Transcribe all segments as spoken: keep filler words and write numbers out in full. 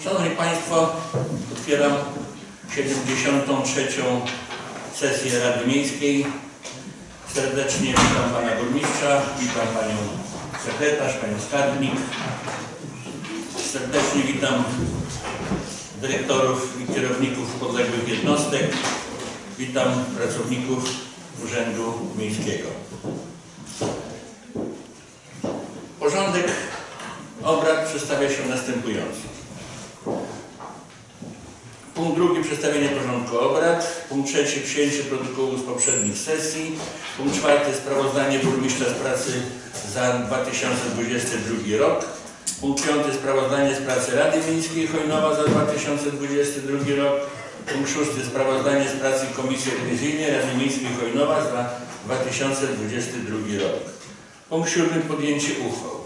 Szanowni Państwo, otwieram siedemdziesiątą trzecią sesję Rady Miejskiej. Serdecznie witam Pana Burmistrza, witam Panią Sekretarz, Panią Skarbnik. Serdecznie witam dyrektorów i kierowników podległych jednostek. Witam pracowników Urzędu Miejskiego. Porządek obrad przedstawia się następująco. Punkt drugi, przedstawienie porządku obrad. Punkt trzeci, przyjęcie protokołu z poprzednich sesji. Punkt czwarty, sprawozdanie burmistrza z pracy za dwa tysiące dwudziesty drugi rok. Punkt piąty, sprawozdanie z pracy Rady Miejskiej Chojnowa za dwa tysiące dwudziesty drugi rok. Punkt szósty, sprawozdanie z pracy Komisji Rewizyjnej Rady Miejskiej Chojnowa za dwa tysiące dwudziesty drugi rok. Punkt siódmy, podjęcie uchwał.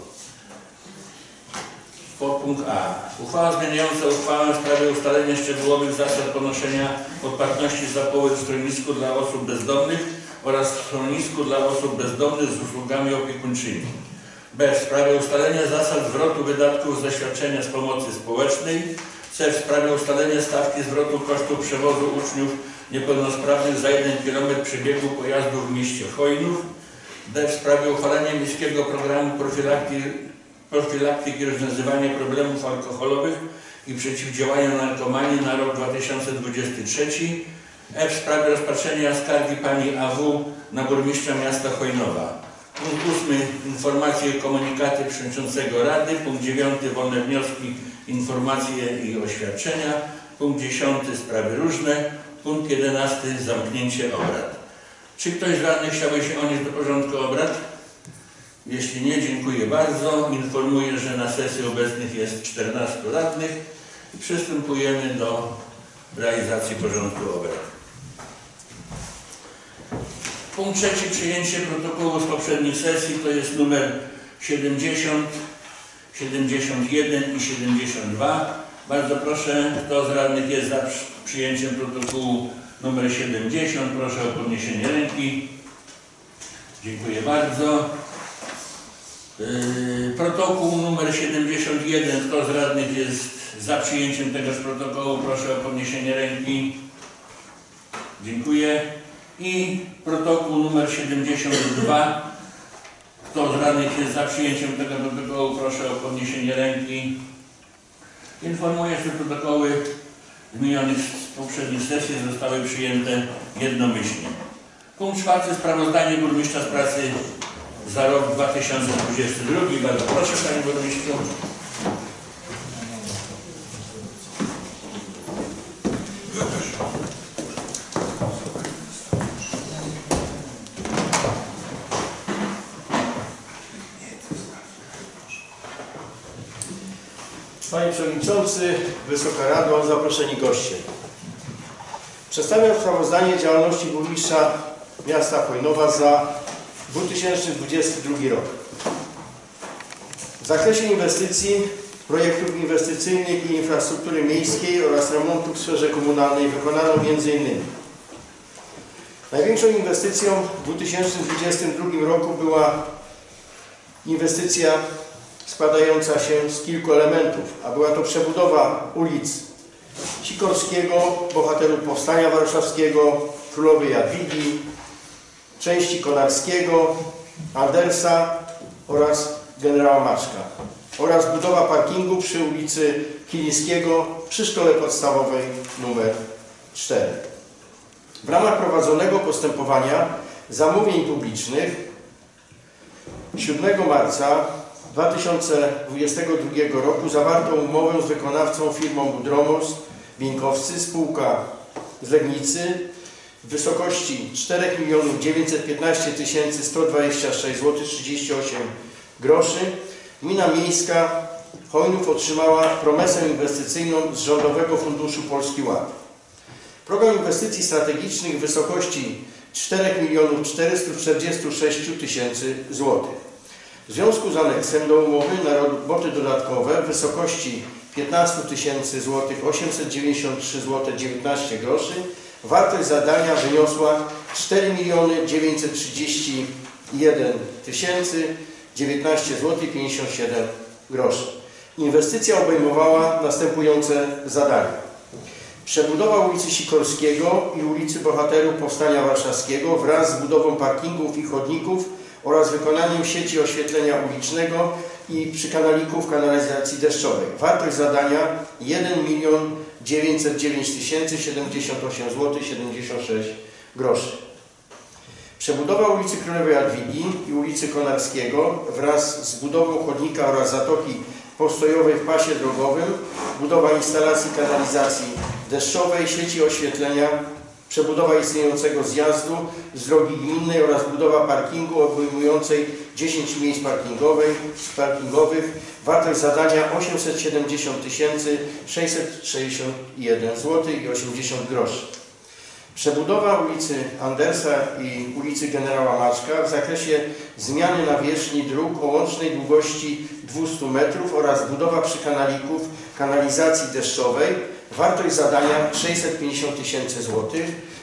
Podpunkt A. Uchwała zmieniająca uchwałę w sprawie ustalenia szczegółowych zasad ponoszenia odpłatności za pobyt w schronisku dla osób bezdomnych oraz w schronisku dla osób bezdomnych z usługami opiekuńczymi. B. W sprawie ustalenia zasad zwrotu wydatków ze świadczenia z pomocy społecznej. C. W sprawie ustalenia stawki zwrotu kosztów przewozu uczniów niepełnosprawnych za jeden kilometr przebiegu pojazdu w mieście Chojnów. D. W sprawie uchwalenia miejskiego programu profilaktyki profilaktyki i rozwiązywania problemów alkoholowych i przeciwdziałania narkomanii na rok dwa tysiące dwudziesty trzeci. E. W sprawie rozpatrzenia skargi pani A W na burmistrza miasta Chojnowa. Punkt ósmy. Informacje i komunikaty przewodniczącego Rady. Punkt dziewiąty. Wolne wnioski, informacje i oświadczenia. Punkt dziesiąty. Sprawy różne. Punkt jedenasty. Zamknięcie obrad. Czy ktoś z radnych chciałby się odnieść do porządku obrad? Jeśli nie, dziękuję bardzo. Informuję, że na sesji obecnych jest czternastu radnych i przystępujemy do realizacji porządku obrad. Punkt trzeci. Przyjęcie protokołu z poprzednich sesji, to jest numer siedemdziesiąt, siedemdziesiąt jeden i siedemdziesiąt dwa. Bardzo proszę, kto z radnych jest za przyjęciem protokołu numer siedemdziesiąt, proszę o podniesienie ręki. Dziękuję bardzo. Yy, protokół numer siedemdziesiąt jeden. Kto z radnych jest za przyjęciem tegoż protokołu? Proszę o podniesienie ręki. Dziękuję. I protokół numer siedemdziesiąt dwa. Kto z radnych jest za przyjęciem tego protokołu? Proszę o podniesienie ręki. Informuję, że protokoły zmienionych z poprzednich sesji zostały przyjęte jednomyślnie. Punkt czwarty. Sprawozdanie burmistrza z pracy za rok dwa tysiące dwudziesty drugi. Bardzo proszę, panie burmistrzu. Panie Przewodniczący, Wysoka Rado, zaproszeni goście. Przedstawiam sprawozdanie działalności burmistrza miasta Chojnowa za dwa tysiące dwudziesty drugi rok. W zakresie inwestycji, projektów inwestycyjnych i infrastruktury miejskiej oraz remontu w sferze komunalnej wykonano między innymi największą inwestycją w dwa tysiące dwudziestym drugim roku była inwestycja składająca się z kilku elementów, a była to przebudowa ulic Sikorskiego, bohaterów Powstania Warszawskiego, Królowej Jadwigi, części Konarskiego, Andersa oraz generała Maczka oraz budowa parkingu przy ulicy Kilińskiego przy szkole podstawowej numer cztery. W ramach prowadzonego postępowania zamówień publicznych siódmego marca dwa tysiące dwudziestego drugiego roku zawarto umowę z wykonawcą firmą Budromos Bieńkowscy, spółka z Legnicy, w wysokości cztery miliony dziewięćset piętnaście tysięcy sto dwadzieścia sześć złotych trzydzieści osiem groszy. Gmina Miejska Chojnów otrzymała promesę inwestycyjną z Rządowego Funduszu Polski Ład. Program inwestycji strategicznych w wysokości cztery miliony czterysta czterdzieści sześć tysięcy złotych. W związku z aneksem do umowy na roboty dodatkowe w wysokości piętnaście tysięcy złotych osiemset dziewięćdziesiąt trzy złote dziewiętnaście groszy wartość zadania wyniosła cztery miliony dziewięćset trzydzieści jeden tysięcy dziewiętnaście złotych pięćdziesiąt siedem groszy. Inwestycja obejmowała następujące zadania. Przebudowa ulicy Sikorskiego i ulicy Bohaterów Powstania Warszawskiego wraz z budową parkingów i chodników oraz wykonaniem sieci oświetlenia ulicznego i przykanalików kanalizacji deszczowej. Wartość zadania jeden milion dziewięćset dziewięć tysięcy siedemdziesiąt osiem złotych siedemdziesiąt sześć groszy. Przebudowa ulicy Królowej Jadwigi i ulicy Konarskiego wraz z budową chodnika oraz zatoki postojowej w pasie drogowym, budowa instalacji kanalizacji deszczowej, sieci oświetlenia, przebudowa istniejącego zjazdu z drogi gminnej oraz budowa parkingu obejmującej dziesięć miejsc parkingowych. Wartość zadania osiemset siedemdziesiąt tysięcy sześćset sześćdziesiąt jeden złotych osiemdziesiąt groszy. Przebudowa ulicy Andersa i ulicy Generała Maczka w zakresie zmiany nawierzchni dróg o łącznej długości dwieście metrów oraz budowa przykanalików kanalizacji deszczowej. Wartość zadania sześćset pięćdziesiąt tysięcy złotych,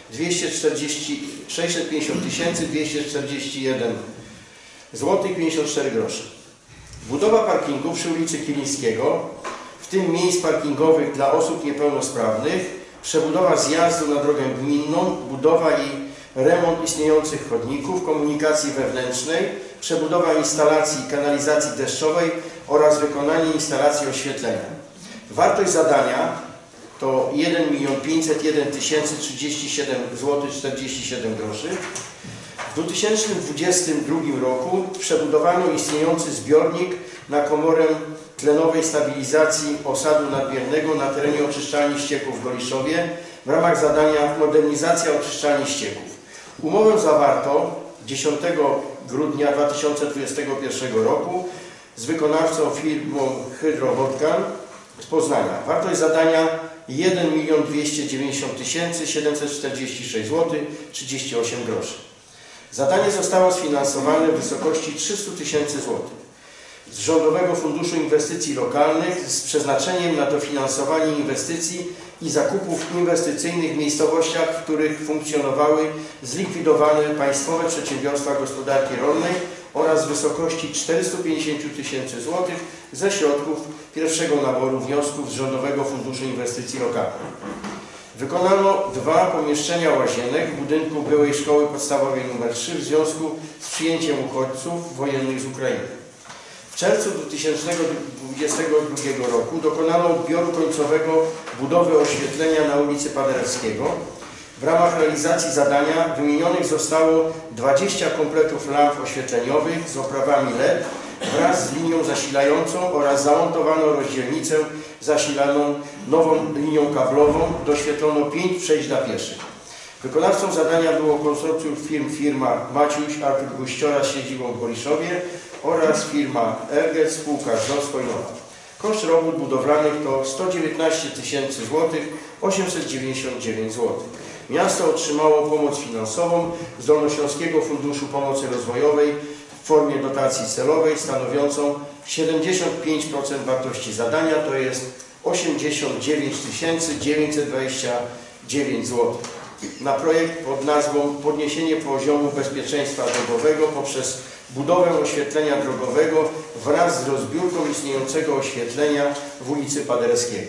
sześćset pięćdziesiąt tysięcy dwieście czterdzieści jeden złotych pięćdziesiąt cztery groszy. Budowa parkingu przy ulicy Kilińskiego, w tym miejsc parkingowych dla osób niepełnosprawnych, przebudowa zjazdu na drogę gminną, budowa i remont istniejących chodników, komunikacji wewnętrznej, przebudowa instalacji kanalizacji deszczowej oraz wykonanie instalacji oświetlenia. Wartość zadania to jeden milion pięćset jeden tysięcy trzydzieści siedem złotych czterdzieści siedem groszy. W dwa tysiące dwudziestym drugim roku przebudowano istniejący zbiornik na komorę tlenowej stabilizacji osadu nadmiernego na terenie oczyszczalni ścieków w Goliszowie w ramach zadania modernizacja oczyszczalni ścieków. Umowę zawarto dziesiątego grudnia dwa tysiące dwudziestego pierwszego roku z wykonawcą firmą Hydro-Wodkan z Poznania. Wartość zadania jeden milion dwieście dziewięćdziesiąt tysięcy siedemset czterdzieści sześć złotych trzydzieści osiem groszy. Zadanie zostało sfinansowane w wysokości trzysta tysięcy złotych z Rządowego Funduszu Inwestycji Lokalnych z przeznaczeniem na dofinansowanie inwestycji i zakupów inwestycyjnych w miejscowościach, w których funkcjonowały zlikwidowane Państwowe Przedsiębiorstwa Gospodarki Rolnej oraz w wysokości czterysta pięćdziesiąt tysięcy złotych ze środków pierwszego naboru wniosków z Rządowego Funduszu Inwestycji Lokalnych. Wykonano dwa pomieszczenia łazienek w budynku byłej Szkoły Podstawowej nr trzy w związku z przyjęciem uchodźców wojennych z Ukrainy. W czerwcu dwa tysiące dwudziestego drugiego roku dokonano odbioru końcowego budowy oświetlenia na ulicy Paderewskiego. W ramach realizacji zadania wymienionych zostało dwadzieścia kompletów lamp oświetleniowych z oprawami L E D wraz z linią zasilającą oraz zamontowano rozdzielnicę zasilaną nową linią kablową. Doświetlono pięć przejść dla pieszych. Wykonawcą zadania było konsorcjum firm firma Maciuś Artur Guściora z siedzibą w Goliszowie oraz firma Erget spółka Żorsko-Nowa. Koszt robót budowlanych to sto dziewiętnaście tysięcy złotych osiemset dziewięćdziesiąt dziewięć złotych. Miasto otrzymało pomoc finansową z Dolnośląskiego Funduszu Pomocy Rozwojowej w formie dotacji celowej stanowiącą siedemdziesiąt pięć procent wartości zadania, to jest osiemdziesiąt dziewięć tysięcy dziewięćset dwadzieścia dziewięć złotych. Na projekt pod nazwą Podniesienie poziomu bezpieczeństwa drogowego poprzez budowę oświetlenia drogowego wraz z rozbiórką istniejącego oświetlenia w ulicy Paderewskiego.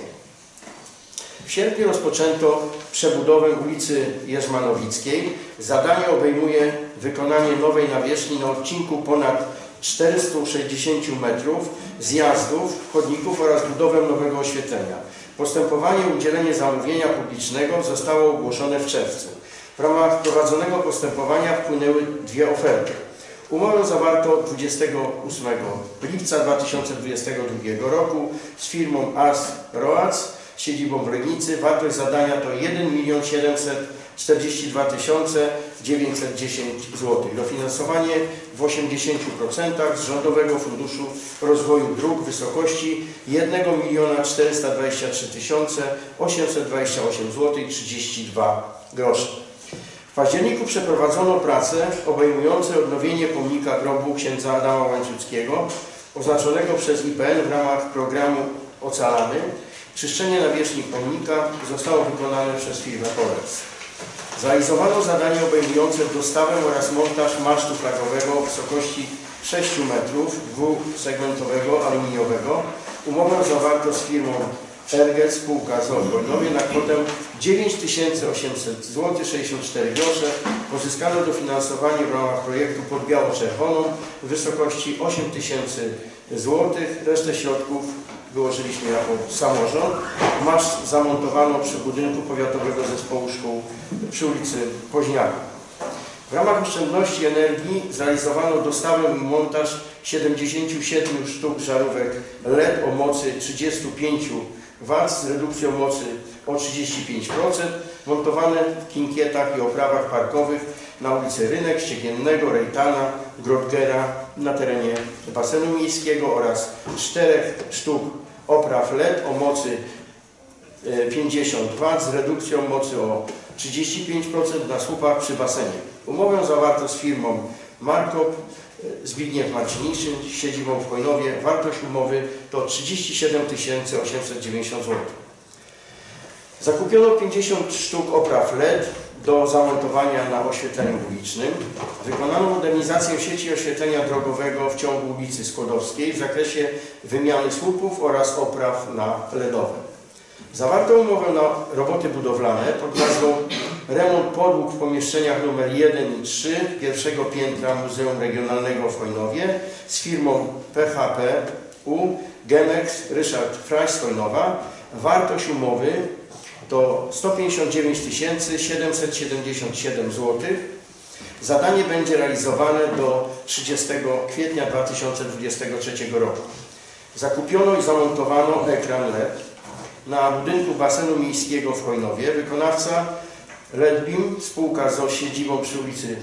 W sierpniu rozpoczęto przebudowę ulicy Jerzmanowickiej. Zadanie obejmuje wykonanie nowej nawierzchni na odcinku ponad czterystu sześćdziesięciu metrów, zjazdów, chodników oraz budowę nowego oświetlenia. Postępowanie o udzielenie zamówienia publicznego zostało ogłoszone w czerwcu. W ramach prowadzonego postępowania wpłynęły dwie oferty. Umowę zawarto dwudziestego ósmego lipca dwa tysiące dwudziestego drugiego roku z firmą Ars Roac z siedzibą w Legnicy. Wartość zadania to jeden milion siedemset czterdzieści dwa tysiące dziewięćset dziesięć złotych. Dofinansowanie w osiemdziesięciu procentach z Rządowego Funduszu Rozwoju Dróg w wysokości jeden milion czterysta dwadzieścia trzy tysiące osiemset dwadzieścia osiem złotych trzydzieści dwa grosze. W październiku przeprowadzono prace obejmujące odnowienie pomnika grobu księdza Adama Łańcuckiego oznaczonego przez I P N w ramach programu Ocalany. Czyszczenie nawierzchni pomnika zostało wykonane przez firmę Polec. Zrealizowano zadanie obejmujące dostawę oraz montaż masztu flagowego o wysokości sześciu metrów dwusegmentowego aluminiowego umowę zawarto z firmą R G spółka z o o Wojnowie na kwotę dziewięć tysięcy osiemset złotych sześćdziesiąt cztery grosze. Pozyskano dofinansowanie w ramach projektu pod Biało-Czerwoną w wysokości osiem tysięcy złotych. Resztę środków wyłożyliśmy jako samorząd. Maszt zamontowano przy budynku Powiatowego Zespołu Szkół przy ulicy Poźniaka. W ramach oszczędności energii zrealizowano dostawę i montaż siedemdziesięciu siedmiu sztuk żarówek L E D o mocy trzydziestu pięciu watów z redukcją mocy o trzydzieści pięć procent, montowane w kinkietach i oprawach parkowych na ulicy Rynek, Ściegiennego, Rejtana, Grodgera na terenie basenu miejskiego oraz czterech sztuk opraw L E D o mocy pięćdziesiąt watów z redukcją mocy o trzydzieści pięć procent na słupach przy basenie. Umowę zawarto z firmą Markop Zbigniew Marciniszyn z siedzibą w Chojnowie. Wartość umowy to trzydzieści siedem tysięcy osiemset dziewięćdziesiąt złotych. Zakupiono pięćdziesiąt sztuk opraw L E D do zamontowania na oświetleniu ulicznym. Wykonano modernizację sieci oświetlenia drogowego w ciągu ulicy Skłodowskiej w zakresie wymiany słupów oraz opraw na L E D owe. Zawarto umowę na roboty budowlane pod nazwą remont podłóg w pomieszczeniach nr jeden i trzy pierwszego piętra Muzeum Regionalnego w Chojnowie z firmą P H P U Genex Ryszard Fraś z Chojnowa. Wartość umowy to sto pięćdziesiąt dziewięć tysięcy siedemset siedemdziesiąt siedem złotych. Zadanie będzie realizowane do trzydziestego kwietnia dwa tysiące dwudziestego trzeciego roku. Zakupiono i zamontowano ekran L E D na budynku basenu miejskiego w Chojnowie. Wykonawca Redbeam, spółka z o o z siedzibą przy ulicy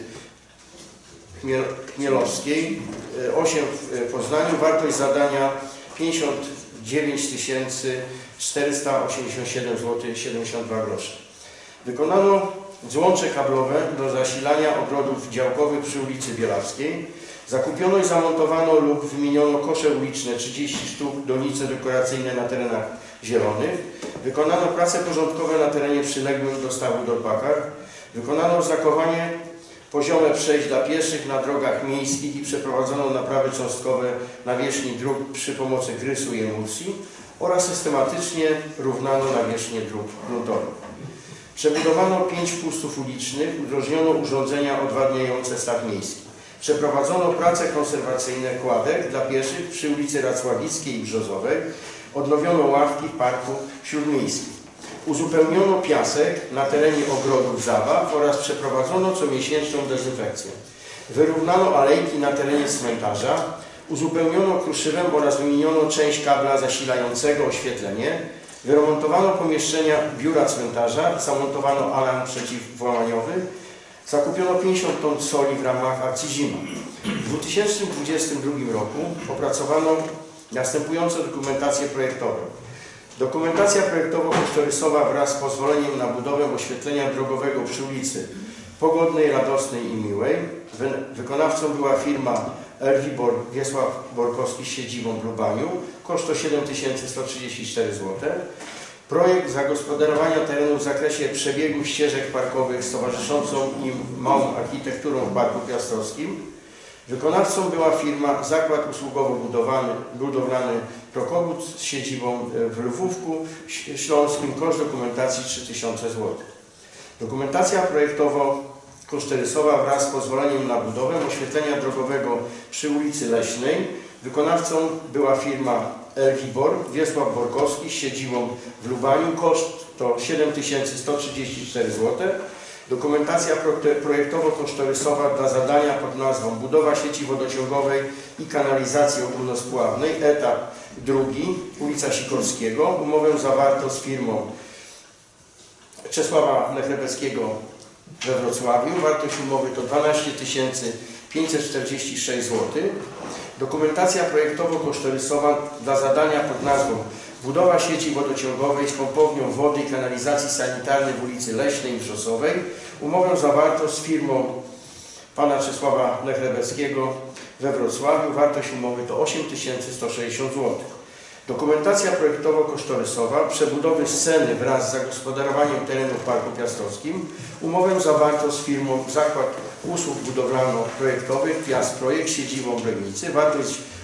Chmielowskiej osiem w Poznaniu. Wartość zadania pięćdziesiąt dziewięć tysięcy czterysta osiemdziesiąt siedem złotych siedemdziesiąt dwa grosze. Wykonano złącze kablowe do zasilania ogrodów działkowych przy ulicy Bielawskiej. Zakupiono i zamontowano lub wymieniono kosze uliczne trzydzieści sztuk, donice dekoracyjne na terenach zielonych. Wykonano prace porządkowe na terenie przyległym do stawu Dorpakach. Wykonano oznakowanie poziome przejść dla pieszych na drogach miejskich i przeprowadzono naprawy cząstkowe nawierzchni dróg przy pomocy grysu i emulsji oraz systematycznie równano nawierzchnię dróg gruntowych. Przebudowano pięć wpustów ulicznych, udrożniono urządzenia odwadniające staw miejski. Przeprowadzono prace konserwacyjne kładek dla pieszych przy ulicy Racławickiej i Brzozowej. Odnowiono ławki w parku śródmiejskim. Uzupełniono piasek na terenie ogrodów zabaw oraz przeprowadzono comiesięczną dezynfekcję. Wyrównano alejki na terenie cmentarza. Uzupełniono kruszywem oraz wymieniono część kabla zasilającego oświetlenie. Wyremontowano pomieszczenia biura cmentarza. Zamontowano alarm przeciwwłamaniowy. Zakupiono pięćdziesiąt ton soli w ramach akcji Zima. W dwa tysiące dwudziestym drugim roku opracowano następujące dokumentacje projektowe. Dokumentacja projektowo-kosztorysowa wraz z pozwoleniem na budowę oświetlenia drogowego przy ulicy Pogodnej, Radosnej i Miłej. Wykonawcą była firma Elwibor Wiesław Borkowski z siedzibą w Lubaniu. Koszt to siedem tysięcy sto trzydzieści cztery złote. Projekt zagospodarowania terenu w zakresie przebiegu ścieżek parkowych z towarzyszącą im małą architekturą w Parku Piastrowskim. Wykonawcą była firma Zakład Usługowo-Budowlany Budowlany Prokobut z siedzibą w Lwówku Śląskim. Koszt dokumentacji trzy tysiące złotych. Dokumentacja projektowo-kosztorysowa wraz z pozwoleniem na budowę oświetlenia drogowego przy ulicy Leśnej. Wykonawcą była firma Elwibor Wiesław Borkowski z siedzibą w Lubaniu. Koszt to siedem tysięcy sto trzydzieści cztery złote. Dokumentacja projektowo-kosztorysowa dla zadania pod nazwą budowa sieci wodociągowej i kanalizacji ogólnospławnej, etap drugi, ulica Sikorskiego. Umowę zawarto z firmą Czesława Nechrebeckiego we Wrocławiu. Wartość umowy to dwanaście tysięcy pięćset czterdzieści sześć złotych. Dokumentacja projektowo-kosztorysowa dla zadania pod nazwą budowa sieci wodociągowej z pompownią wody i kanalizacji sanitarnej w ulicy Leśnej i Wrzosowej. Umowę zawarto z firmą pana Czesława Nechrebeckiego we Wrocławiu. Wartość umowy to osiem tysięcy sto sześćdziesiąt złotych. Dokumentacja projektowo-kosztorysowa przebudowy sceny wraz z zagospodarowaniem terenu w Parku Piastrowskim. Umowę zawarto z firmą Zakład Usług Budowlano-Projektowych Piast Projekt z siedzibą w Legnicy. Wartość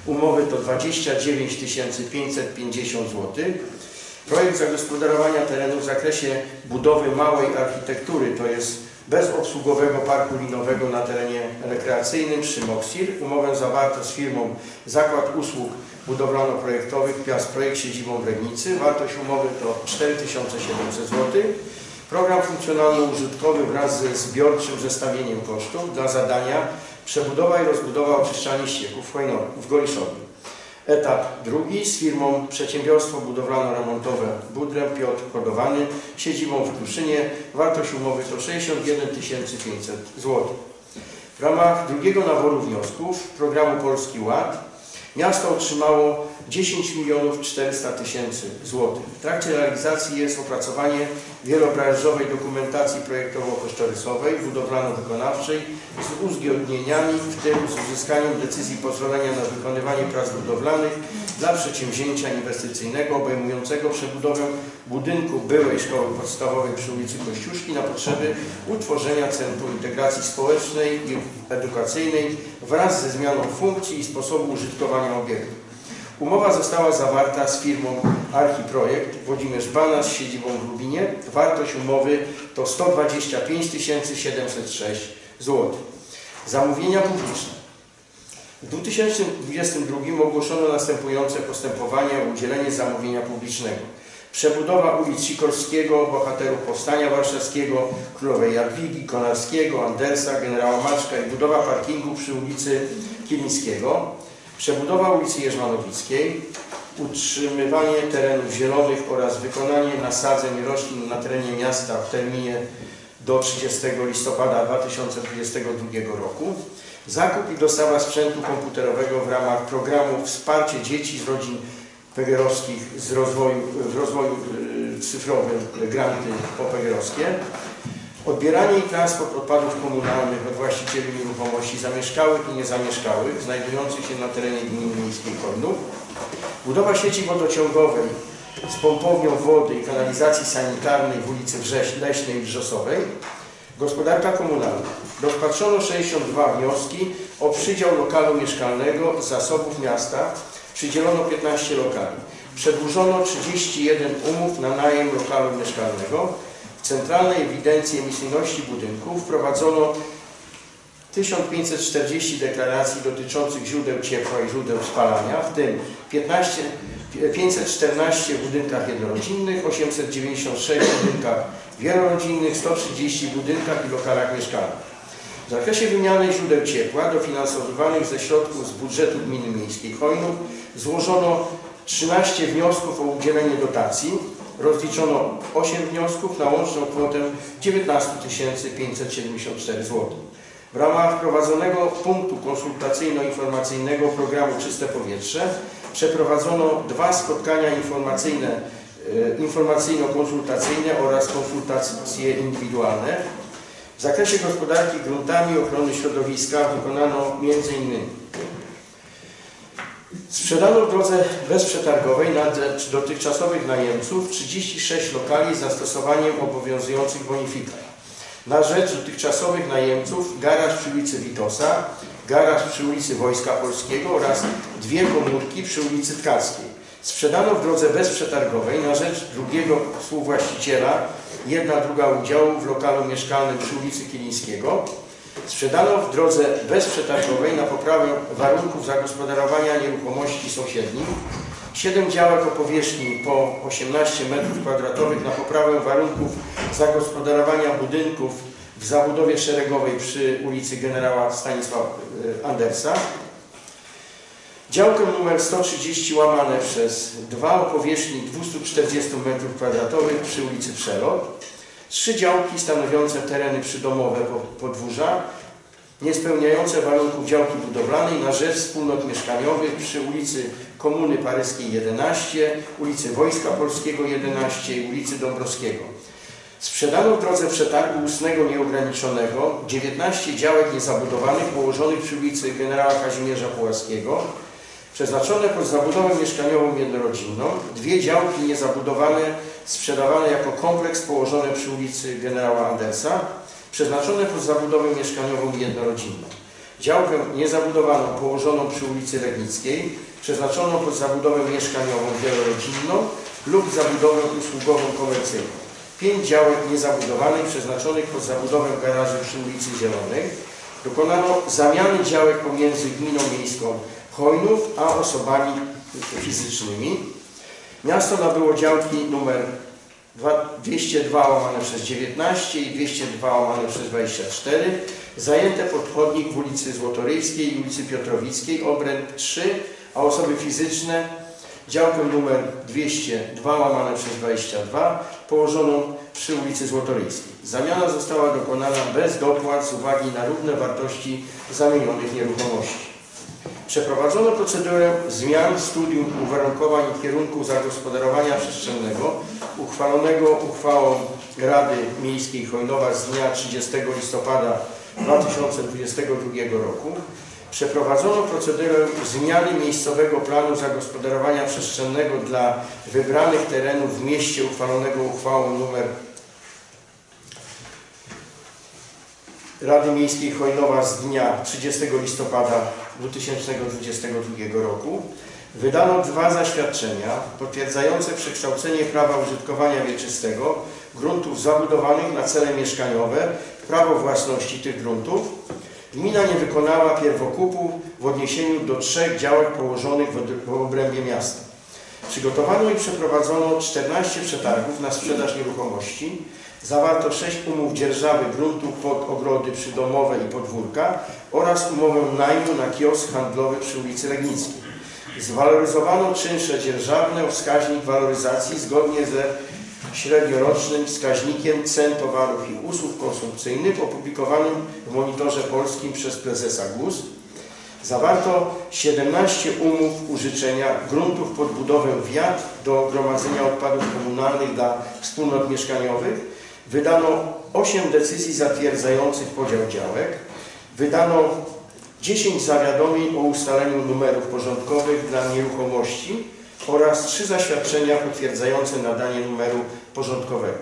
Umowy to dwadzieścia dziewięć tysięcy pięćset pięćdziesiąt złotych. Projekt zagospodarowania terenu w zakresie budowy małej architektury, to jest bezobsługowego parku linowego na terenie rekreacyjnym przy Moksir. Umowę zawarto z firmą Zakład Usług Budowlano-Projektowych Piast Projekt siedzibą w Legnicy. Wartość umowy to cztery tysiące siedemset złotych. Program funkcjonalno-użytkowy wraz ze zbiorczym zestawieniem kosztów dla zadania przebudowa i rozbudowa oczyszczalni ścieków w Goliszowie. Etap drugi z firmą Przedsiębiorstwo Budowlano-Remontowe Budrem Piotr Hodowany siedzibą w Kruszynie. Wartość umowy to sześćdziesiąt jeden tysięcy pięćset złotych. W ramach drugiego naboru wniosków programu Polski Ład miasto otrzymało dziesięć milionów czterysta tysięcy złotych. W trakcie realizacji jest opracowanie wielobranżowej dokumentacji projektowo-kosztorysowej, budowlano-wykonawczej z uzgodnieniami, w tym z uzyskaniem decyzji pozwolenia na wykonywanie prac budowlanych dla przedsięwzięcia inwestycyjnego obejmującego przebudowę budynku byłej szkoły podstawowej przy ulicy Kościuszki na potrzeby utworzenia Centrum Integracji Społecznej i Edukacyjnej wraz ze zmianą funkcji i sposobu użytkowania obiektu. Umowa została zawarta z firmą Archiprojekt Włodzimierz Bana z siedzibą w Lubinie. Wartość umowy to sto dwadzieścia pięć tysięcy siedemset sześć złotych. Zamówienia publiczne. W dwa tysiące dwudziestym drugim ogłoszono następujące postępowania o udzielenie zamówienia publicznego. Przebudowa ulic Sikorskiego, bohaterów Powstania Warszawskiego, Królowej Jadwigi, Konarskiego, Andersa, Generała Maczka i budowa parkingu przy ulicy Kilińskiego. Przebudowa ulicy Jerzmanowickiej, utrzymywanie terenów zielonych oraz wykonanie nasadzeń roślin na terenie miasta w terminie do trzydziestego listopada dwa tysiące dwudziestego drugiego roku. Zakup i dostawa sprzętu komputerowego w ramach programu Wsparcie dzieci z rodzin pegerowskich z rozwoju, w rozwoju cyfrowym granty popegerowskie. Odbieranie i transport odpadów komunalnych od właścicieli nieruchomości zamieszkałych i niezamieszkałych znajdujących się na terenie gminy miejskiej Chojnów. Budowa sieci wodociągowej z pompownią wody i kanalizacji sanitarnej w ulicy Wrześ, Leśnej i Wrzosowej. Gospodarka komunalna. Rozpatrzono sześćdziesiąt dwa wnioski o przydział lokalu mieszkalnego z zasobów miasta. Przydzielono piętnaście lokali. Przedłużono trzydzieści jeden umów na najem lokalu mieszkalnego. W Centralnej Ewidencji Emisyjności Budynków wprowadzono tysiąc pięćset czterdzieści deklaracji dotyczących źródeł ciepła i źródeł spalania, w tym pięćset czternaście w budynkach jednorodzinnych, osiemset dziewięćdziesiąt sześć w budynkach wielorodzinnych, sto trzydzieści w budynkach i lokalach mieszkalnych. W zakresie wymiany źródeł ciepła dofinansowywanych ze środków z budżetu gminy miejskiej Chojnów złożono trzynaście wniosków o udzielenie dotacji. Rozliczono osiem wniosków na łączną kwotę dziewiętnaście tysięcy pięćset siedemdziesiąt cztery złotych. W ramach prowadzonego punktu konsultacyjno-informacyjnego programu Czyste Powietrze przeprowadzono dwa spotkania informacyjne, informacyjno-konsultacyjne oraz konsultacje indywidualne. W zakresie gospodarki gruntami i ochrony środowiska wykonano między innymi sprzedano w drodze bezprzetargowej na rzecz dotychczasowych najemców trzydzieści sześć lokali z zastosowaniem obowiązujących bonifikat. Na rzecz dotychczasowych najemców garaż przy ulicy Witosa, garaż przy ulicy Wojska Polskiego oraz dwie komórki przy ulicy Tkackiej. Sprzedano w drodze bezprzetargowej na rzecz drugiego współwłaściciela jedna druga udziału w lokalu mieszkalnym przy ulicy Kilińskiego. Sprzedano w drodze bezprzetargowej na poprawę warunków zagospodarowania nieruchomości sąsiednich siedem działek o powierzchni po osiemnaście metrów kwadratowych na poprawę warunków zagospodarowania budynków w zabudowie szeregowej przy ulicy Generała Stanisława Andersa. Działkę numer sto trzydzieści łamane przez dwa o powierzchni dwieście czterdzieści metrów kwadratowych przy ulicy Przelot. Trzy działki stanowiące tereny przydomowe podwórza, niespełniające warunków działki budowlanej na rzecz wspólnot mieszkaniowych przy ulicy Komuny Paryskiej jedenaście, ulicy Wojska Polskiego jedenaście i ulicy Dąbrowskiego. Sprzedano w drodze przetargu ustnego nieograniczonego dziewiętnaście działek niezabudowanych położonych przy ulicy Generała Kazimierza Pułaskiego, przeznaczone pod zabudowę mieszkaniową jednorodzinną, dwie działki niezabudowane sprzedawane jako kompleks położony przy ulicy Generała Andersa, przeznaczone pod zabudowę mieszkaniową jednorodzinną. działkę niezabudowaną położoną przy ulicy Legnickiej, przeznaczoną pod zabudowę mieszkaniową wielorodzinną lub zabudowę usługową komercyjną. Pięć działek niezabudowanych przeznaczonych pod zabudowę garaży przy ulicy Zielonej. Dokonano zamiany działek pomiędzy gminą miejską Chojnów a osobami fizycznymi. Miasto nabyło działki numer dwieście dwa łamane przez dziewiętnaście i dwieście dwa łamane przez dwadzieścia cztery, zajęte pod chodnik w ulicy Złotoryjskiej i ulicy Piotrowickiej, obręb trzy, a osoby fizyczne działkę numer dwieście dwa łamane przez dwadzieścia dwa położoną przy ulicy Złotoryjskiej. Zamiana została dokonana bez dopłat z uwagi na równe wartości zamienionych nieruchomości. Przeprowadzono procedurę zmian studium uwarunkowań i kierunków zagospodarowania przestrzennego uchwalonego uchwałą Rady Miejskiej Chojnowa z dnia trzydziestego listopada dwa tysiące dwudziestego drugiego roku. Przeprowadzono procedurę zmiany miejscowego planu zagospodarowania przestrzennego dla wybranych terenów w mieście uchwalonego uchwałą nr Rady Miejskiej Chojnowa z dnia trzydziestego listopada dwa tysiące dwudziestego drugiego roku. Wydano dwa zaświadczenia potwierdzające przekształcenie prawa użytkowania wieczystego gruntów zabudowanych na cele mieszkaniowe w prawo własności tych gruntów. Gmina nie wykonała pierwokupu w odniesieniu do trzech działek położonych w obrębie miasta. Przygotowano i przeprowadzono czternaście przetargów na sprzedaż nieruchomości. Zawarto sześć umów dzierżawy gruntów pod ogrody przydomowe i podwórka oraz umowę najmu na kiosk handlowy przy ulicy Legnickiej. Zwaloryzowano czynsze dzierżawne o wskaźnik waloryzacji zgodnie ze średniorocznym wskaźnikiem cen towarów i usług konsumpcyjnych opublikowanym w Monitorze Polskim przez prezesa G U S. Zawarto siedemnaście umów użyczenia gruntów pod budowę wiat do gromadzenia odpadów komunalnych dla wspólnot mieszkaniowych. Wydano osiem decyzji zatwierdzających podział działek. Wydano dziesięć zawiadomień o ustaleniu numerów porządkowych dla nieruchomości oraz trzy zaświadczenia potwierdzające nadanie numeru porządkowego.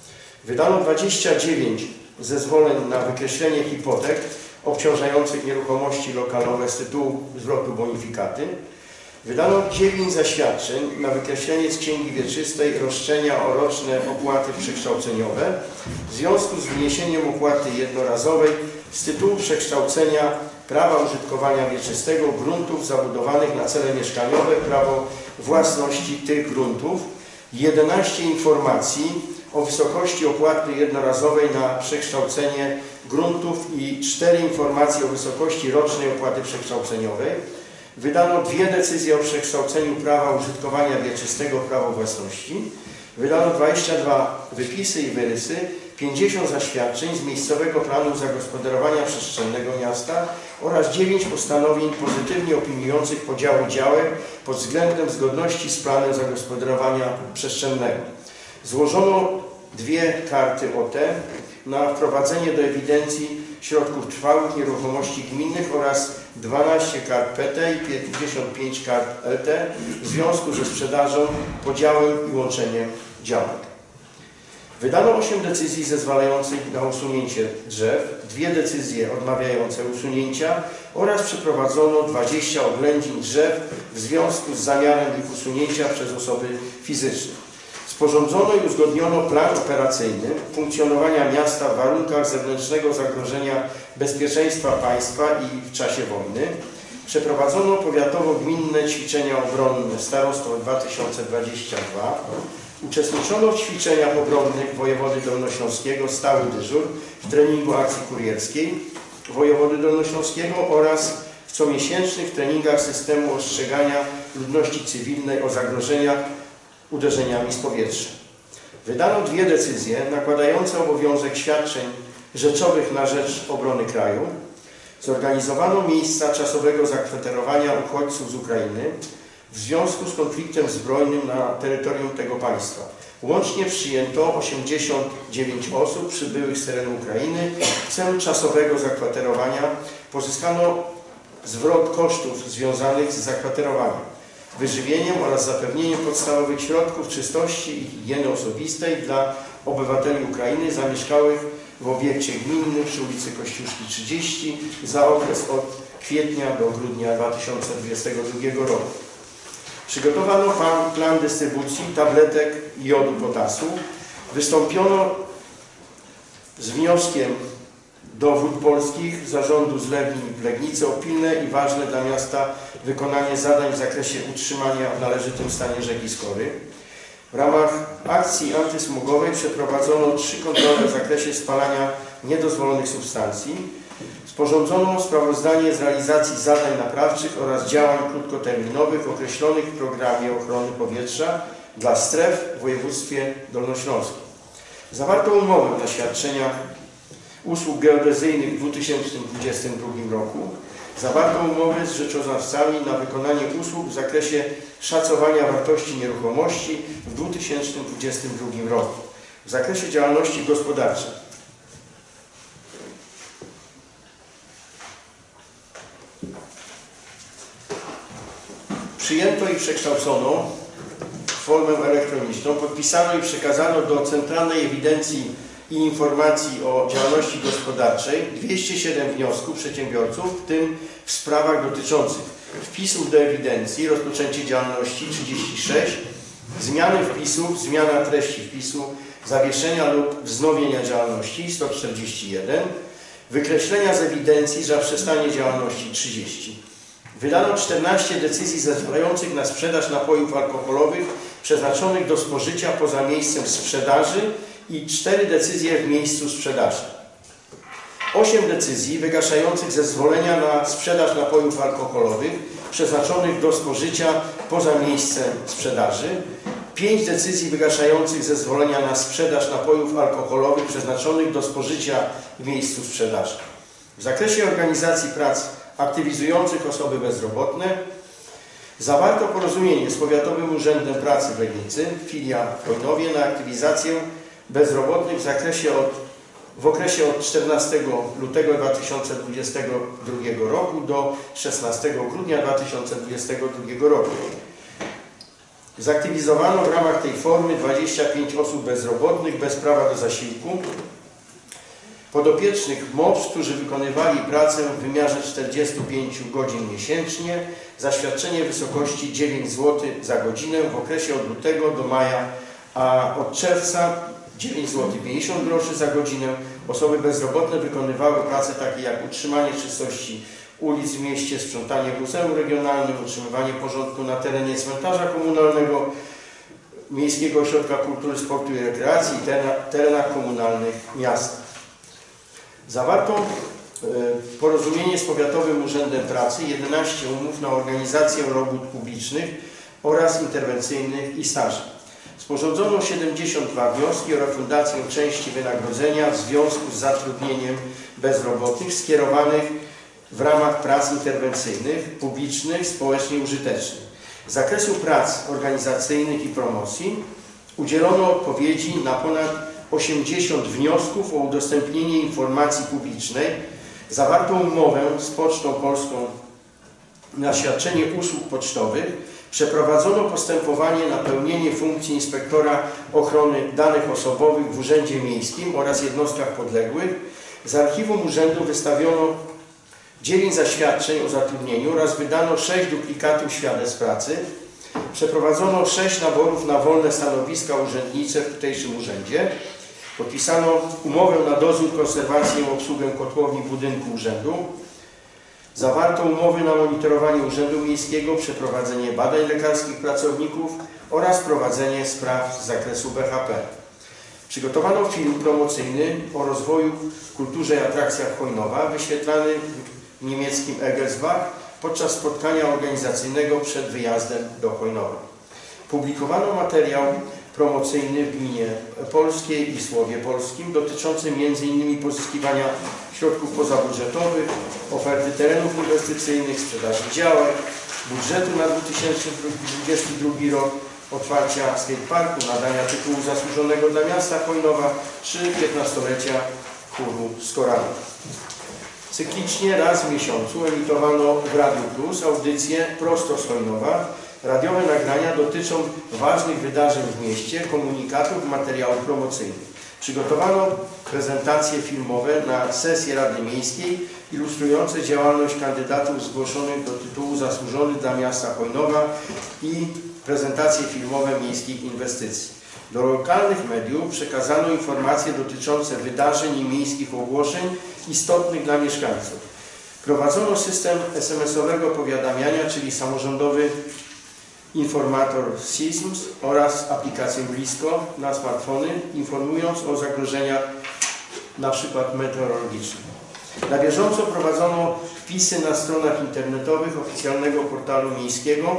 Wydano dwadzieścia dziewięć zezwoleń na wykreślenie hipotek obciążających nieruchomości lokalowe z tytułu zwrotu bonifikaty. Wydano dziewięć zaświadczeń na wykreślenie z księgi wieczystej roszczenia o roczne opłaty przekształceniowe w związku z wniesieniem opłaty jednorazowej z tytułu przekształcenia prawa użytkowania wieczystego gruntów zabudowanych na cele mieszkaniowe, prawo własności tych gruntów, jedenaście informacji o wysokości opłaty jednorazowej na przekształcenie gruntów i cztery informacje o wysokości rocznej opłaty przekształceniowej. Wydano dwie decyzje o przekształceniu prawa użytkowania wieczystego w prawo własności. Wydano dwadzieścia dwa wypisy i wyrysy, pięćdziesiąt zaświadczeń z miejscowego planu zagospodarowania przestrzennego miasta oraz dziewięć postanowień pozytywnie opiniujących podziały działek pod względem zgodności z planem zagospodarowania przestrzennego. Złożono dwie karty O T na wprowadzenie do ewidencji środków trwałych nieruchomości gminnych oraz dwanaście kart P T i pięćdziesiąt pięć kart L T w związku ze sprzedażą, podziałem i łączeniem działek. Wydano osiem decyzji zezwalających na usunięcie drzew, dwie decyzje odmawiające usunięcia oraz przeprowadzono dwadzieścia oględzin drzew w związku z zamiarem ich usunięcia przez osoby fizyczne. Sporządzono i uzgodniono plan operacyjny funkcjonowania miasta w warunkach zewnętrznego zagrożenia bezpieczeństwa państwa i w czasie wojny. Przeprowadzono powiatowo-gminne ćwiczenia obronne Starostwo dwa tysiące dwadzieścia dwa. Uczestniczono w ćwiczeniach obronnych wojewody dolnośląskiego Stały Dyżur w treningu akcji kurierskiej wojewody dolnośląskiego oraz w comiesięcznych treningach systemu ostrzegania ludności cywilnej o zagrożeniach uderzeniami z powietrza. Wydano dwie decyzje nakładające obowiązek świadczeń rzeczowych na rzecz obrony kraju. Zorganizowano miejsca czasowego zakwaterowania uchodźców z Ukrainy w związku z konfliktem zbrojnym na terytorium tego państwa. Łącznie przyjęto osiemdziesiąt dziewięć osób przybyłych z terenu Ukrainy w celu czasowego zakwaterowania. Pozyskano zwrot kosztów związanych z zakwaterowaniem, wyżywieniem oraz zapewnieniem podstawowych środków czystości i higieny osobistej dla obywateli Ukrainy zamieszkałych w obiekcie gminnym przy ulicy Kościuszki trzydzieści za okres od kwietnia do grudnia dwa tysiące dwudziestego drugiego roku. Przygotowano plan, plan dystrybucji tabletek jodu potasu. Wystąpiono z wnioskiem do Wód Polskich, Zarządu Zlewni i Legnicy o pilne i ważne dla miasta wykonanie zadań w zakresie utrzymania w należytym stanie rzeki Skory. W ramach akcji antysmogowej przeprowadzono trzy kontrole w zakresie spalania niedozwolonych substancji. Sporządzono sprawozdanie z realizacji zadań naprawczych oraz działań krótkoterminowych określonych w programie ochrony powietrza dla stref w województwie dolnośląskim. Zawarto umowę na świadczenia usług geodezyjnych w dwa tysiące dwudziestym drugim roku. Zawarto umowę z rzeczoznawcami na wykonanie usług w zakresie szacowania wartości nieruchomości w dwa tysiące dwudziestym drugim roku. W zakresie działalności gospodarczej przyjęto i przekształcono w formę elektroniczną, podpisano i przekazano do Centralnej Ewidencji i Informacji o Działalności Gospodarczej dwieście siedem wniosków przedsiębiorców, w tym w sprawach dotyczących wpisów do ewidencji, rozpoczęcie działalności trzydzieści sześć, zmiany wpisów, zmiana treści wpisu, zawieszenia lub wznowienia działalności sto czterdzieści jeden, wykreślenia z ewidencji za przestanie działalności trzydzieści. Wydano czternaście decyzji zezwalających na sprzedaż napojów alkoholowych przeznaczonych do spożycia poza miejscem sprzedaży i cztery decyzje w miejscu sprzedaży. osiem decyzji wygaszających zezwolenia na sprzedaż napojów alkoholowych przeznaczonych do spożycia poza miejscem sprzedaży. pięć decyzji wygaszających zezwolenia na sprzedaż napojów alkoholowych przeznaczonych do spożycia w miejscu sprzedaży. W zakresie organizacji prac aktywizujących osoby bezrobotne zawarto porozumienie z Powiatowym Urzędem Pracy w Legnicy, filia w Chojnowie, na aktywizację bezrobotnych w zakresie od, w okresie od czternastego lutego dwa tysiące dwudziestego drugiego roku do szesnastego grudnia dwa tysiące dwudziestego drugiego roku. Zaktywizowano w ramach tej formy dwadzieścia pięć osób bezrobotnych bez prawa do zasiłku, podopiecznych M O P S, którzy wykonywali pracę w wymiarze czterdziestu pięciu godzin miesięcznie za świadczenie w wysokości dziewięć złotych za godzinę w okresie od lutego do maja, a od czerwca dziewięć złotych pięćdziesiąt groszy za godzinę. Osoby bezrobotne wykonywały prace takie jak utrzymanie czystości ulic w mieście, sprzątanie w muzeum regionalnym, utrzymywanie porządku na terenie cmentarza komunalnego, Miejskiego Ośrodka Kultury, Sportu i Rekreacji i terenach komunalnych miasta. Zawarto porozumienie z Powiatowym Urzędem Pracy, jedenaście umów na organizację robót publicznych oraz interwencyjnych i staży. Sporządzono siedemdziesiąt dwa wnioski o refundację części wynagrodzenia w związku z zatrudnieniem bezrobotnych skierowanych w ramach prac interwencyjnych, publicznych, społecznie użytecznych. Z zakresu prac organizacyjnych i promocji udzielono odpowiedzi na ponad osiemdziesiąt wniosków o udostępnienie informacji publicznej. Zawarto umowę z Pocztą Polską na świadczenie usług pocztowych. Przeprowadzono postępowanie na pełnienie funkcji inspektora ochrony danych osobowych w Urzędzie Miejskim oraz jednostkach podległych. Z archiwum urzędu wystawiono dziewięć zaświadczeń o zatrudnieniu oraz wydano sześć duplikatów świadectw pracy. Przeprowadzono sześć naborów na wolne stanowiska urzędnicze w tutejszym urzędzie. Podpisano umowę na dozór, konserwację i obsługę kotłowni budynku urzędu. Zawarto umowy na monitorowanie Urzędu Miejskiego, przeprowadzenie badań lekarskich pracowników oraz prowadzenie spraw z zakresu B H P. Przygotowano film promocyjny o rozwoju, kulturze i atrakcjach Chojnowa, wyświetlany w niemieckim Egelsbach podczas spotkania organizacyjnego przed wyjazdem do Chojnowa. Publikowano materiał promocyjny w Gminie Polskiej i Słowie Polskim dotyczący między innymi pozyskiwania środków pozabudżetowych, oferty terenów inwestycyjnych, sprzedaży działek, budżetu na dwa tysiące dwudziesty drugi rok, otwarcia skateparku, nadania tytułu zasłużonego dla miasta Chojnowa czy piętnastolecia chóru z Koranów. Cyklicznie raz w miesiącu emitowano w Radiu Plus audycje prosto z Chojnowa. Radiowe nagrania dotyczą ważnych wydarzeń w mieście, komunikatów, materiałów promocyjnych. Przygotowano prezentacje filmowe na sesji Rady Miejskiej ilustrujące działalność kandydatów zgłoszonych do tytułu Zasłużony dla miasta Chojnowa i prezentacje filmowe miejskich inwestycji. Do lokalnych mediów przekazano informacje dotyczące wydarzeń i miejskich ogłoszeń istotnych dla mieszkańców. Prowadzono system es em esowego powiadamiania, czyli samorządowy informator S I S M oraz aplikację Blisko na smartfony, informując o zagrożeniach np. meteorologicznych. Na bieżąco prowadzono wpisy na stronach internetowych oficjalnego portalu miejskiego.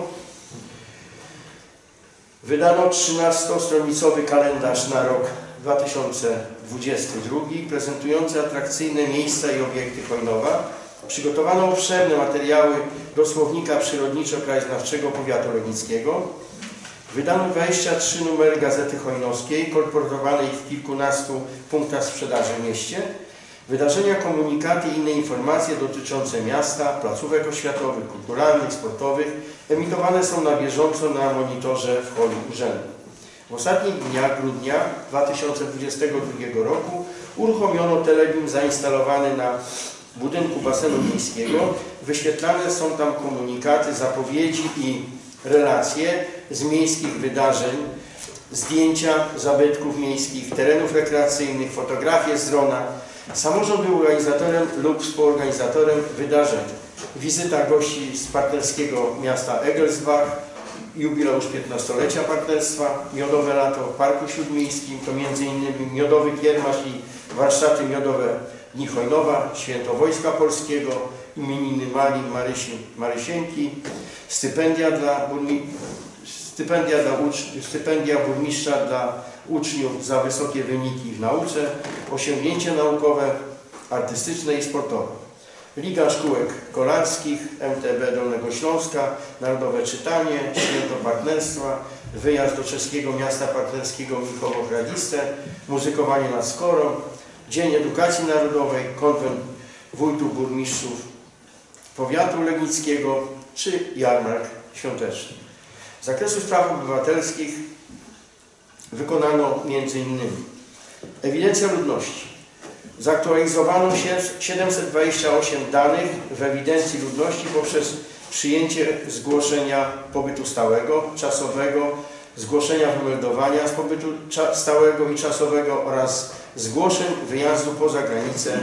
Wydano trzynastostronicowy kalendarz na rok dwa tysiące dwudziesty drugi prezentujący atrakcyjne miejsca i obiekty Chojnowa. Przygotowano obszerne materiały do słownika przyrodniczo-krajoznawczego powiatu legnickiego. Wydano dwadzieścia trzy numery Gazety Chojnowskiej, kolportowanej w kilkunastu punktach sprzedaży w mieście. Wydarzenia, komunikaty i inne informacje dotyczące miasta, placówek oświatowych, kulturalnych, sportowych emitowane są na bieżąco na monitorze w holu urzędu. W ostatnich dniach grudnia dwa tysiące dwudziestego drugiego roku uruchomiono telebim zainstalowany na budynku basenu miejskiego. Wyświetlane są tam komunikaty, zapowiedzi i relacje z miejskich wydarzeń, zdjęcia zabytków miejskich, terenów rekreacyjnych, fotografie z drona. Samorząd był organizatorem lub współorganizatorem wydarzeń. Wizyta gości z partnerskiego miasta Egelsbach, jubileusz piętnastolecia partnerstwa, miodowe lato w Parku Śródmiejskim, to między innymi miodowy kiermasz i warsztaty miodowe Dni Chojnowa, Święto Wojska Polskiego, imieniny Marii Marysi, Marysieńki, stypendia dla, burmi, stypendia, dla ucz, stypendia burmistrza dla uczniów za wysokie wyniki w nauce, osiągnięcia naukowe, artystyczne i sportowe. Liga Szkółek Kolarskich, em te be Dolnego Śląska, Narodowe Czytanie, Święto Partnerstwa, wyjazd do czeskiego miasta partnerskiego Mnichowo-Hradziste, muzykowanie nad Skorą, Dzień Edukacji Narodowej, konwent wójtów, burmistrzów powiatu legnickiego czy jarmark świąteczny. Z zakresu spraw obywatelskich wykonano między innymi ewidencja ludności. Zaktualizowano siedemset dwadzieścia osiem danych w ewidencji ludności poprzez przyjęcie zgłoszenia pobytu stałego, czasowego, zgłoszenia wymeldowania z pobytu stałego i czasowego oraz zgłoszeń wyjazdu poza granicę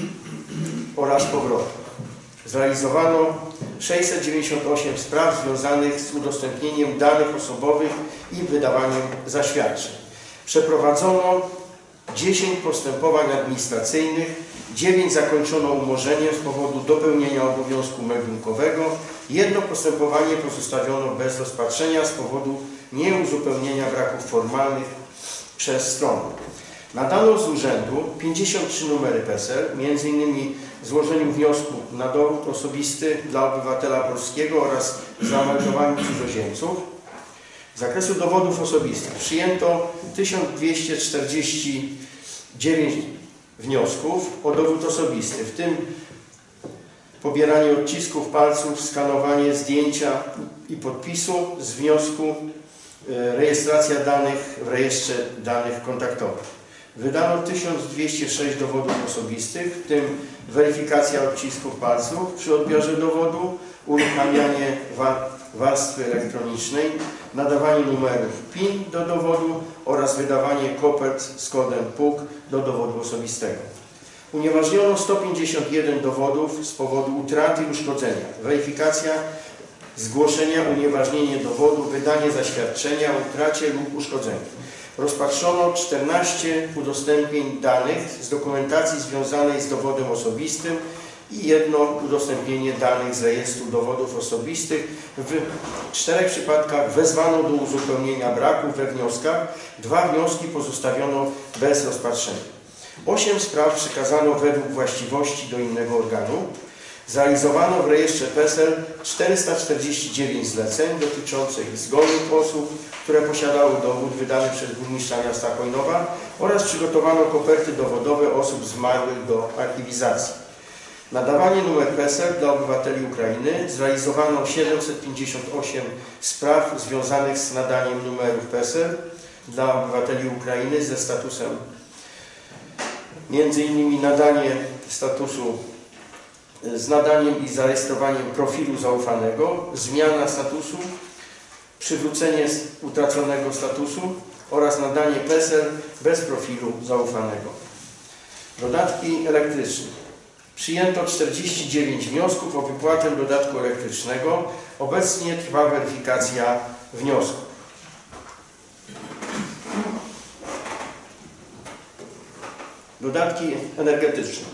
oraz powrotu. Zrealizowano sześćset dziewięćdziesiąt osiem spraw związanych z udostępnieniem danych osobowych i wydawaniem zaświadczeń. Przeprowadzono dziesięć postępowań administracyjnych, dziewięć zakończono umorzeniem z powodu dopełnienia obowiązku meldunkowego, jedno postępowanie pozostawiono bez rozpatrzenia z powodu nieuzupełnienia braków formalnych przez stronę. Nadano z urzędu pięćdziesiąt trzy numery P E S E L, między innymi złożeniu wniosku na dowód osobisty dla obywatela polskiego oraz zameldowaniu cudzoziemców. Z zakresu dowodów osobistych przyjęto tysiąc dwieście czterdzieści dziewięć wniosków o dowód osobisty, w tym pobieranie odcisków palców, skanowanie zdjęcia i podpisu z wniosku, rejestracja danych w rejestrze danych kontaktowych. Wydano tysiąc dwieście sześć dowodów osobistych, w tym weryfikacja odcisków palców przy odbiorze dowodu, uruchamianie wa warstwy elektronicznej, nadawanie numerów P I N do dowodu oraz wydawanie kopert z kodem P U K do dowodu osobistego. Unieważniono sto pięćdziesiąt jeden dowodów z powodu utraty i uszkodzenia. Weryfikacja zgłoszenia, unieważnienie dowodu, wydanie zaświadczenia o utracie lub uszkodzeniu. Rozpatrzono czternaście udostępnień danych z dokumentacji związanej z dowodem osobistym i jedno udostępnienie danych z rejestru dowodów osobistych. W czterech przypadkach wezwano do uzupełnienia braków we wnioskach. Dwa wnioski pozostawiono bez rozpatrzenia. Osiem spraw przekazano według właściwości do innego organu. Zrealizowano w rejestrze P E S E L czterysta czterdzieści dziewięć zleceń dotyczących zgonów osób, które posiadały dowód wydany przez burmistrza miasta Chojnowa oraz przygotowano koperty dowodowe osób zmarłych do archiwizacji. Nadawanie numer P E S E L dla obywateli Ukrainy. Zrealizowano siedemset pięćdziesiąt osiem spraw związanych z nadaniem numerów P E S E L dla obywateli Ukrainy ze statusem między innymi nadanie statusu z nadaniem i zarejestrowaniem profilu zaufanego, zmiana statusu, przywrócenie utraconego statusu oraz nadanie P E S E L bez profilu zaufanego. Dodatki elektryczne. Przyjęto czterdzieści dziewięć wniosków o wypłatę dodatku elektrycznego. Obecnie trwa weryfikacja wniosków. Dodatki energetyczne.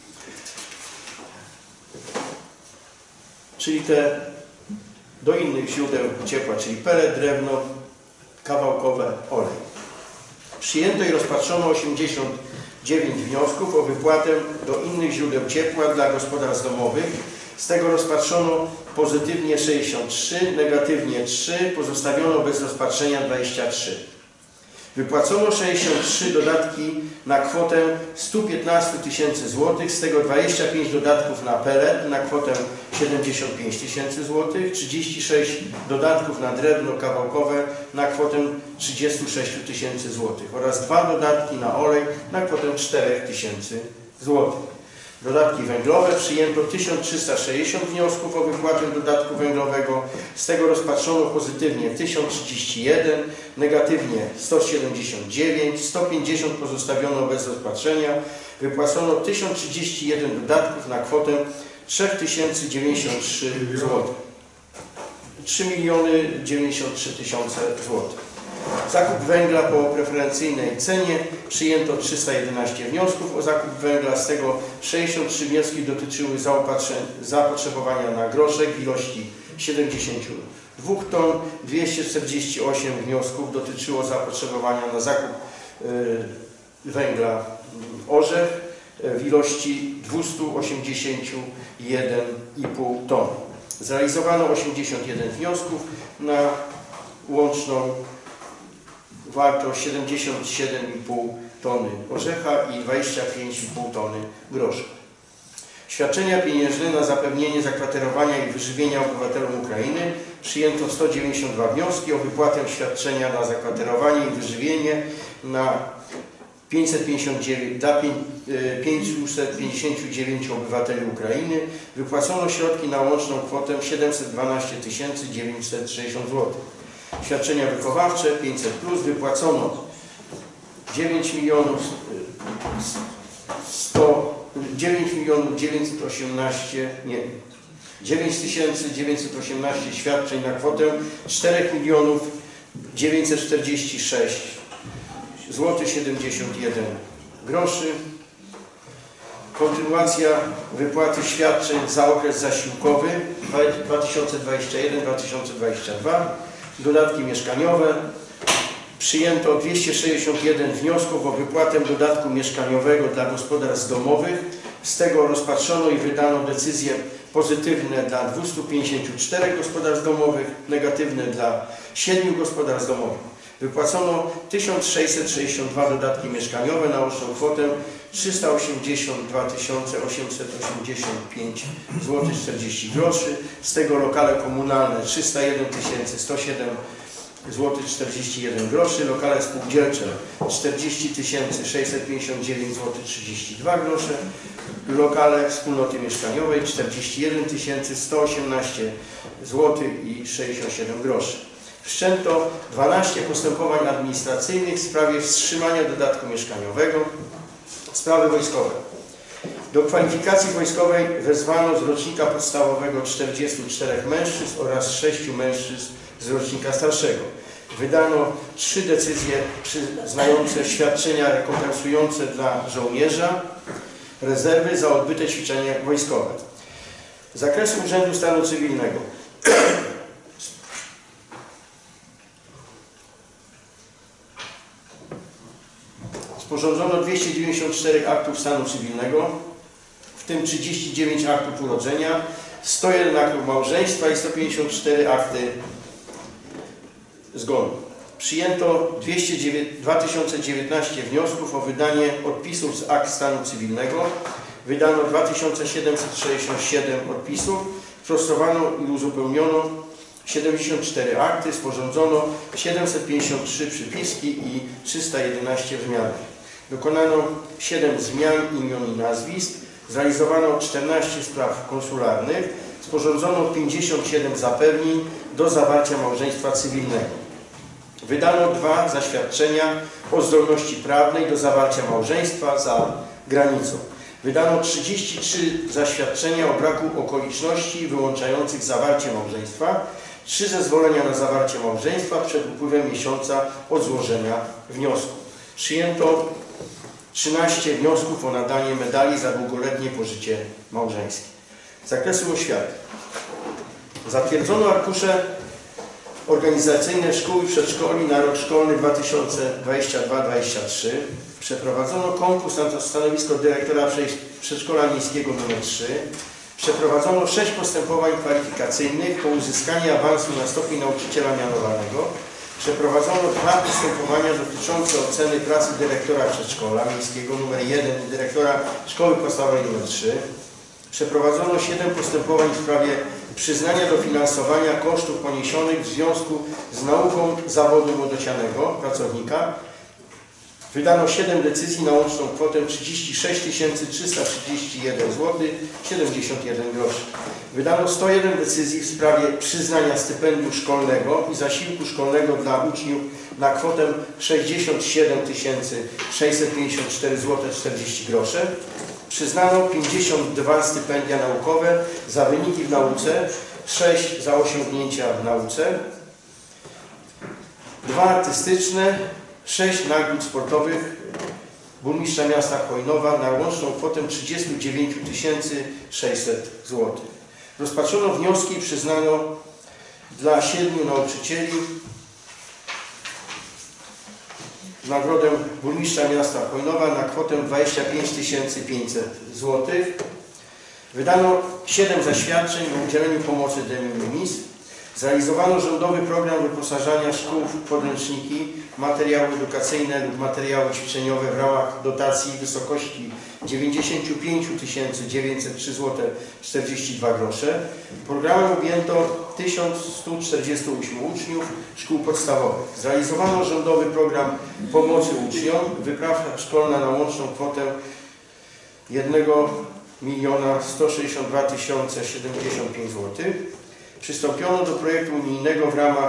Czyli te do innych źródeł ciepła, czyli pelet, drewno, kawałkowe, olej. Przyjęto i rozpatrzono osiemdziesiąt dziewięć wniosków o wypłatę do innych źródeł ciepła dla gospodarstw domowych. Z tego rozpatrzono pozytywnie sześćdziesiąt trzy, negatywnie trzy, pozostawiono bez rozpatrzenia dwadzieścia trzy. Wypłacono sześćdziesiąt trzy dodatki na kwotę sto piętnaście tysięcy złotych, z tego dwadzieścia pięć dodatków na pelet na kwotę siedemdziesiąt pięć tysięcy złotych, trzydzieści sześć dodatków na drewno kawałkowe na kwotę trzydzieści sześć tysięcy złotych oraz dwa dodatki na olej na kwotę cztery tysiące złotych. Dodatki węglowe. Przyjęto tysiąc trzysta sześćdziesiąt wniosków o wypłatę dodatku węglowego. Z tego rozpatrzono pozytywnie tysiąc trzydzieści jeden, negatywnie sto siedemdziesiąt dziewięć, sto pięćdziesiąt pozostawiono bez rozpatrzenia. Wypłacono tysiąc trzydzieści jeden dodatków na kwotę trzy tysiące dziewięćdziesiąt trzy złotych. trzy miliony dziewięćdziesiąt trzy tysiące złotych. Zakup węgla po preferencyjnej cenie. Przyjęto trzysta jedenaście wniosków o zakup węgla, z tego sześćdziesiąt trzy wnioski dotyczyły zapotrzebowania na groszek w ilości siedemdziesiąt dwa ton, dwieście czterdzieści osiem wniosków dotyczyło zapotrzebowania na zakup y, węgla orzech w ilości dwieście osiemdziesiąt jeden i pół ton. Zrealizowano osiemdziesiąt jeden wniosków na łączną wartość siedemdziesiąt siedem i pół tony orzecha i dwadzieścia pięć i pół tony grosza. Świadczenia pieniężne na zapewnienie zakwaterowania i wyżywienia obywatelom Ukrainy. Przyjęto sto dziewięćdziesiąt dwa wnioski o wypłatę świadczenia na zakwaterowanie i wyżywienie na pięćset pięćdziesiąt dziewięć, dla pięćset pięćdziesięciu dziewięciu obywateli Ukrainy. Wypłacono środki na łączną kwotę siedemset dwanaście tysięcy dziewięćset sześćdziesiąt złotych. Świadczenia wychowawcze pięćset plus, wypłacono dziewięć milionów dziewięćset osiemnaście, nie, dziewięć tysięcy dziewięćset osiemnaście świadczeń na kwotę cztery miliony dziewięćset czterdzieści sześć złotych siedemdziesiąt jeden groszy. Kontynuacja wypłaty świadczeń za okres zasiłkowy dwa tysiące dwudziesty pierwszy do dwa tysiące dwudziestego drugiego. Dodatki mieszkaniowe. Przyjęto dwieście sześćdziesiąt jeden wniosków o wypłatę dodatku mieszkaniowego dla gospodarstw domowych. Z tego rozpatrzono i wydano decyzje pozytywne dla dwustu pięćdziesięciu czterech gospodarstw domowych, negatywne dla siedmiu gospodarstw domowych. Wypłacono tysiąc sześćset sześćdziesiąt dwa dodatki mieszkaniowe na łączną kwotę trzysta osiemdziesiąt dwa tysiące osiemset osiemdziesiąt pięć złotych czterdzieści groszy. Z tego lokale komunalne trzysta jeden tysięcy sto siedem złotych czterdzieści jeden groszy, lokale spółdzielcze czterdzieści tysięcy sześćset pięćdziesiąt dziewięć złotych trzydzieści dwa grosze, lokale wspólnoty mieszkaniowej czterdzieści jeden tysięcy sto osiemnaście złotych i sześćdziesiąt siedem groszy. Wszczęto dwanaście postępowań administracyjnych w sprawie wstrzymania dodatku mieszkaniowego. Sprawy wojskowe. Do kwalifikacji wojskowej wezwano z rocznika podstawowego czterdziestu czterech mężczyzn oraz sześciu mężczyzn z rocznika starszego. Wydano trzy decyzje przyznające świadczenia rekompensujące dla żołnierza rezerwy za odbyte ćwiczenie wojskowe. Z zakresu Urzędu Stanu Cywilnego. Sporządzono dwieście dziewięćdziesiąt cztery aktów stanu cywilnego, w tym trzydzieści dziewięć aktów urodzenia, sto jeden aktów małżeństwa i sto pięćdziesiąt cztery akty zgonu. Przyjęto dwa tysiące dziewiętnaście wniosków o wydanie odpisów z akt stanu cywilnego. Wydano dwa tysiące siedemset sześćdziesiąt siedem odpisów, sprostowano i uzupełniono siedemdziesiąt cztery akty, sporządzono siedemset pięćdziesiąt trzy przypiski i trzysta jedenaście wzmianek. Dokonano siedem zmian imion i nazwisk, zrealizowano czternaście spraw konsularnych, sporządzono pięćdziesiąt siedem zapewnień do zawarcia małżeństwa cywilnego. Wydano dwa zaświadczenia o zdolności prawnej do zawarcia małżeństwa za granicą. Wydano trzydzieści trzy zaświadczenia o braku okoliczności wyłączających zawarcie małżeństwa, trzy zezwolenia na zawarcie małżeństwa przed upływem miesiąca od złożenia wniosku. Przyjęto trzynaście wniosków o nadanie medali za długoletnie pożycie małżeńskie. Z zakresu oświaty. Zatwierdzono arkusze organizacyjne szkół i przedszkoli na rok szkolny dwa tysiące dwudziesty drugi dwudziesty trzeci. Przeprowadzono konkurs na stanowisko dyrektora przedszkola miejskiego nr trzy. Przeprowadzono sześć postępowań kwalifikacyjnych po uzyskaniu awansu na stopień nauczyciela mianowanego. Przeprowadzono dwa postępowania dotyczące oceny pracy dyrektora przedszkola miejskiego nr jeden i dyrektora szkoły podstawowej nr trzy. Przeprowadzono siedem postępowań w sprawie przyznania dofinansowania kosztów poniesionych w związku z nauką zawodu młodocianego pracownika. Wydano siedem decyzji na łączną kwotę trzydzieści sześć tysięcy trzysta trzydzieści jeden złotych siedemdziesiąt jeden groszy. Wydano sto jeden decyzji w sprawie przyznania stypendium szkolnego i zasiłku szkolnego dla uczniów na kwotę sześćdziesiąt siedem tysięcy sześćset pięćdziesiąt cztery złote czterdzieści groszy. Przyznano pięćdziesiąt dwa stypendia naukowe za wyniki w nauce, sześć za osiągnięcia w nauce, dwa artystyczne, sześć nagród sportowych burmistrza miasta Chojnowa na łączną kwotę trzydzieści dziewięć tysięcy sześćset złotych. Rozpatrzono wnioski i przyznano dla siedmiu nauczycieli nagrodę burmistrza miasta Chojnowa na kwotę dwadzieścia pięć tysięcy pięćset złotych. Wydano siedem zaświadczeń o udzieleniu pomocy de minimis. Zrealizowano rządowy program wyposażania szkół w podręczniki, materiały edukacyjne lub materiały ćwiczeniowe w ramach dotacji w wysokości dziewięćdziesiąt pięć tysięcy dziewięćset trzy złote czterdzieści dwa grosze. Programem objęto tysiąc sto czterdzieści osiem uczniów szkół podstawowych. Zrealizowano rządowy program pomocy uczniom, wyprawka szkolna na łączną kwotę jednego miliona sto sześćdziesiąt dwa tysiące siedemdziesiąt pięć złotych. Przystąpiono do projektu unijnego w ramach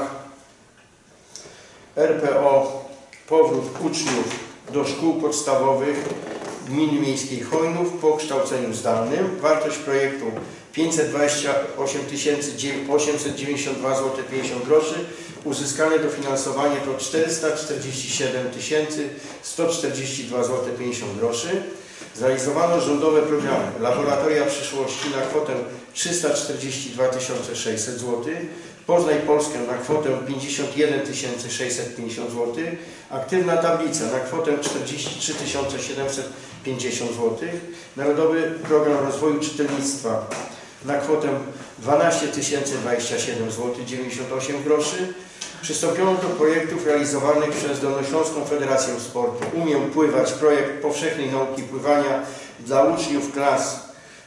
R P O Powrót uczniów do szkół podstawowych gminy miejskiej Chojnów po kształceniu zdalnym. Wartość projektu pięćset dwadzieścia osiem tysięcy osiemset dziewięćdziesiąt dwa złote pięćdziesiąt groszy. Uzyskane dofinansowanie to czterysta czterdzieści siedem tysięcy sto czterdzieści dwa złote pięćdziesiąt groszy. Zrealizowano rządowe programy Laboratoria Przyszłości na kwotę trzysta czterdzieści dwa tysiące sześćset złotych, Poznaj Polskę na kwotę pięćdziesiąt jeden tysięcy sześćset pięćdziesiąt złotych, Aktywna Tablica na kwotę czterdzieści trzy tysiące siedemset pięćdziesiąt złotych, Narodowy Program Rozwoju Czytelnictwa na kwotę dwanaście tysięcy dwadzieścia siedem złotych dziewięćdziesiąt osiem groszy. Przystąpiono do projektów realizowanych przez Dolnośląską Federację Sportu. Umiem pływać, projekt powszechnej nauki pływania dla uczniów klas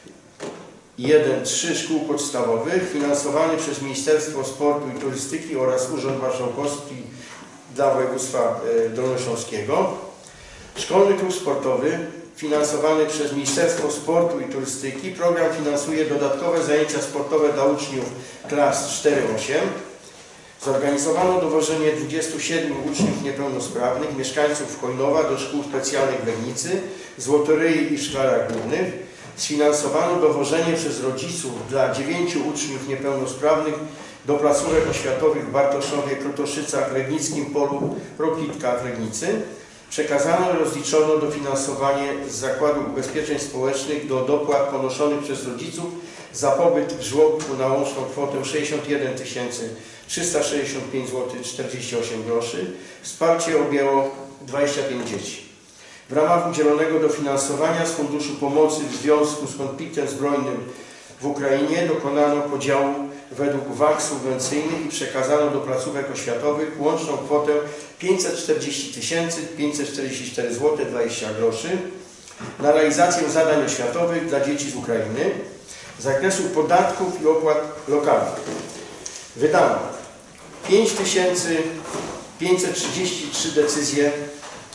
jeden trzy szkół podstawowych, finansowany przez Ministerstwo Sportu i Turystyki oraz Urząd Marszałkowski dla województwa dolnośląskiego. Szkolny klub sportowy, finansowany przez Ministerstwo Sportu i Turystyki. Program finansuje dodatkowe zajęcia sportowe dla uczniów klas cztery osiem. Zorganizowano dowożenie dwudziestu siedmiu uczniów niepełnosprawnych, mieszkańców Chojnowa do szkół specjalnych w Legnicy, Złotoryi i w Szklarach Górnych. Sfinansowano dowożenie przez rodziców dla dziewięciu uczniów niepełnosprawnych do placówek oświatowych w Bartoszowie, Krotoszycach, Legnickim Polu, Roklitkach w Legnicy. Przekazano i rozliczono dofinansowanie z Zakładu Ubezpieczeń Społecznych do dopłat ponoszonych przez rodziców za pobyt w żłobku na łączną kwotę sześćdziesiąt jeden tysięcy trzysta sześćdziesiąt pięć złotych czterdzieści osiem groszy. Wsparcie objęło dwadzieścia pięć dzieci. W ramach udzielonego dofinansowania z Funduszu Pomocy w związku z konfliktem zbrojnym w Ukrainie dokonano podziału według wag subwencyjnych i przekazano do placówek oświatowych łączną kwotę pięćset czterdzieści tysięcy pięćset czterdzieści cztery złote dwadzieścia groszy na realizację zadań oświatowych dla dzieci z Ukrainy z zakresu podatków i opłat lokalnych. Wydano pięć tysięcy pięćset trzydzieści trzy decyzje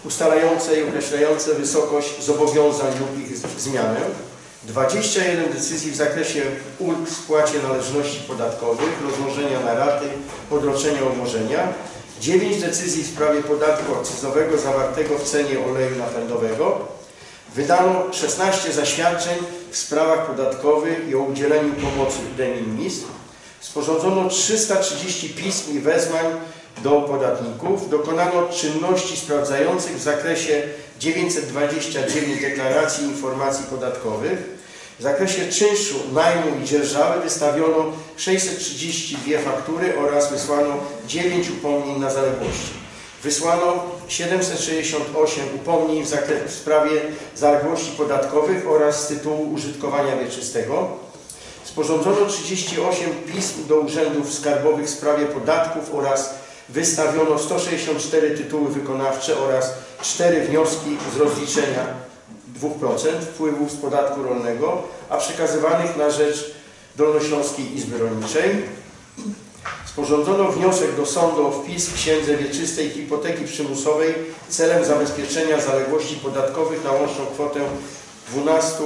ustalające i określające wysokość zobowiązań lub ich zmianę, dwadzieścia jeden decyzji w zakresie ulg w spłacie należności podatkowych, rozłożenia na raty, odroczenia umorzenia, dziewięć decyzji w sprawie podatku akcyzowego zawartego w cenie oleju napędowego, wydano szesnaście zaświadczeń w sprawach podatkowych i o udzieleniu pomocy de minimis, sporządzono trzysta trzydzieści pism i wezwań do podatników, dokonano czynności sprawdzających w zakresie dziewięćset dwadzieścia dziewięć deklaracji i informacji podatkowych. W zakresie czynszu, najmu i dzierżawy wystawiono sześćset trzydzieści dwie faktury oraz wysłano dziewięć upomnień na zaległości. Wysłano siedemset sześćdziesiąt osiem upomnień w, zakresie, w sprawie zaległości podatkowych oraz z tytułu użytkowania wieczystego. Sporządzono trzydzieści osiem pism do urzędów skarbowych w sprawie podatków oraz wystawiono sto sześćdziesiąt cztery tytuły wykonawcze oraz cztery wnioski z rozliczenia dwa procent wpływów z podatku rolnego, a przekazywanych na rzecz Dolnośląskiej Izby Rolniczej. Sporządzono wniosek do sądu o wpis w księdze wieczystej hipoteki przymusowej celem zabezpieczenia zaległości podatkowych na łączną kwotę dwanaście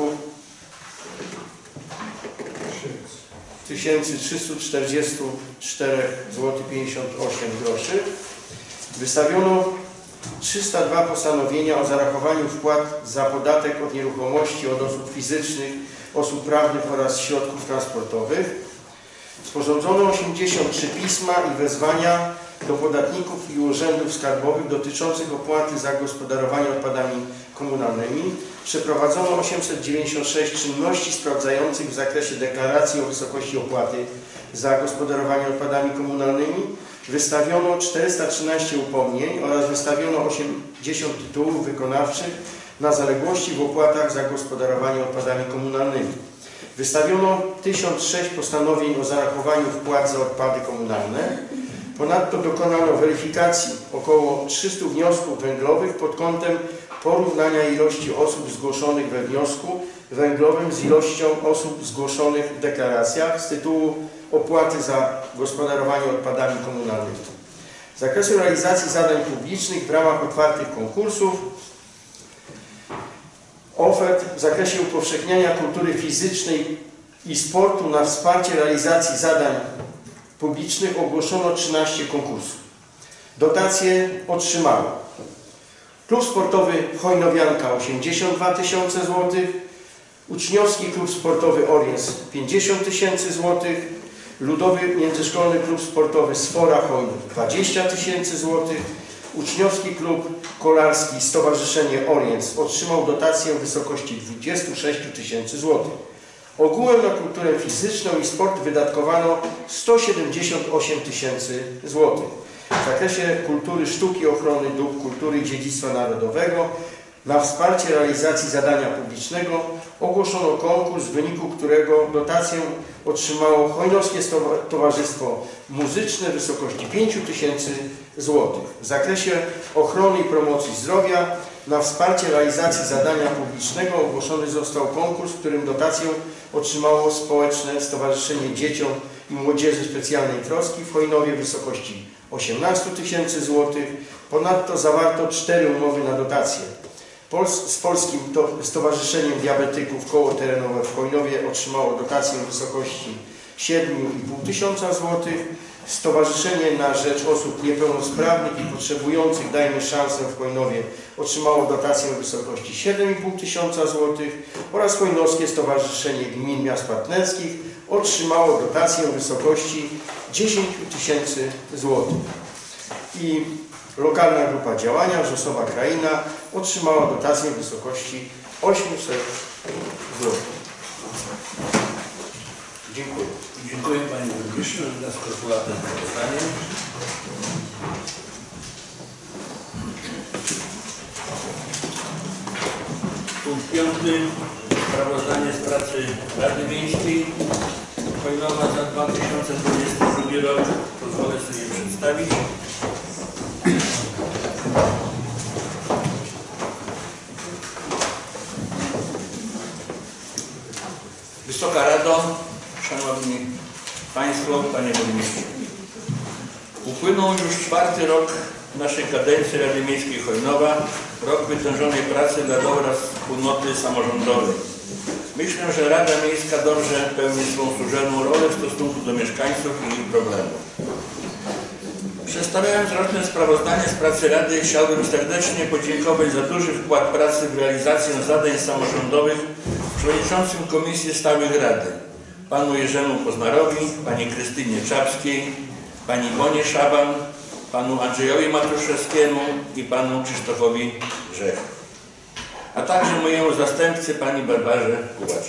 tysięcy trzysta czterdzieści cztery złotych pięćdziesiąt osiem groszy. Wystawiono trzysta dwa postanowienia o zarachowaniu wpłat za podatek od nieruchomości od osób fizycznych, osób prawnych oraz środków transportowych. Sporządzono osiemdziesiąt trzy pisma i wezwania do podatników i urzędów skarbowych dotyczących opłaty za gospodarowanie odpadami komunalnymi. Przeprowadzono osiemset dziewięćdziesiąt sześć czynności sprawdzających w zakresie deklaracji o wysokości opłaty za gospodarowanie odpadami komunalnymi. Wystawiono czterysta trzynaście upomnień oraz wystawiono osiemdziesiąt tytułów wykonawczych na zaległości w opłatach za gospodarowanie odpadami komunalnymi. Wystawiono tysiąc sześć postanowień o zarachowaniu wpłat za odpady komunalne. Ponadto dokonano weryfikacji około trzystu wniosków węglowych pod kątem porównania ilości osób zgłoszonych we wniosku węglowym z ilością osób zgłoszonych w deklaracjach z tytułu opłaty za gospodarowanie odpadami komunalnymi. Z zakresu realizacji zadań publicznych w ramach otwartych konkursów ofert w zakresie upowszechniania kultury fizycznej i sportu na wsparcie realizacji zadań publicznych ogłoszono trzynaście konkursów. Dotacje otrzymało Klub Sportowy Hojnowianka osiemdziesiąt dwa tysiące złotych, Uczniowski Klub Sportowy Oriens pięćdziesiąt tysięcy złotych, Ludowy Międzyszkolny Klub Sportowy Sfora Hojnów dwadzieścia tysięcy złotych, Uczniowski Klub Kolarski Stowarzyszenie Oriens otrzymał dotację w wysokości dwadzieścia sześć tysięcy złotych. Ogółem na kulturę fizyczną i sport wydatkowano sto siedemdziesiąt osiem tysięcy złotych. W zakresie kultury, sztuki, ochrony dóbr kultury i dziedzictwa narodowego na wsparcie realizacji zadania publicznego ogłoszono konkurs, w wyniku którego dotację otrzymało Hojnowskie Towarzystwo Muzyczne w wysokości pięć tysięcy złotych. W zakresie ochrony i promocji zdrowia na wsparcie realizacji zadania publicznego ogłoszony został konkurs, w którym dotację otrzymało Społeczne Stowarzyszenie Dzieciom i Młodzieży Specjalnej Troski w Hojnowie w wysokości osiemnaście tysięcy złotych. Ponadto zawarto cztery umowy na dotację. Pols z Polskim Stowarzyszeniem Diabetyków Koło Terenowe w Hojnowie otrzymało dotację w wysokości siedem i pół tysiąca złotych. Stowarzyszenie na Rzecz Osób Niepełnosprawnych i Potrzebujących Dajmy Szansę w Hojnowie otrzymało dotację w wysokości siedem i pół tysiąca złotych oraz Hojnowskie Stowarzyszenie Gmin Miast Partnerskich otrzymało dotację w wysokości dziesięć tysięcy złotych. I lokalna grupa działania Wrzosowa Kraina otrzymała dotację w wysokości osiemset złotych. Dziękuję. Dziękuję Panie Burmistrzu za skrupulatne sprawozdanie. Punkt piąty. Sprawozdanie z pracy Rady Miejskiej Hojnowa za dwa tysiące dwudziesty drugi rok. Pozwolę sobie przedstawić. Wysoka Rado, Szanowni Państwo, Panie Burmistrzu. Upłynął już czwarty rok naszej kadencji Rady Miejskiej Chojnowa, rok wytężonej pracy dla dobra wspólnoty samorządowej. Myślę, że Rada Miejska dobrze pełni swą służebną rolę w stosunku do mieszkańców i ich problemów. Przedstawiając roczne sprawozdanie z pracy Rady, chciałbym serdecznie podziękować za duży wkład pracy w realizację zadań samorządowych przewodniczącym Komisji Stałych Rady, panu Jerzemu Poznarowi, pani Krystynie Czapskiej, pani Bonie Szaban, panu Andrzejowi Matuszewskiemu i panu Krzysztofowi Grzechu, a także mojemu zastępcy pani Barbarze Kułacz.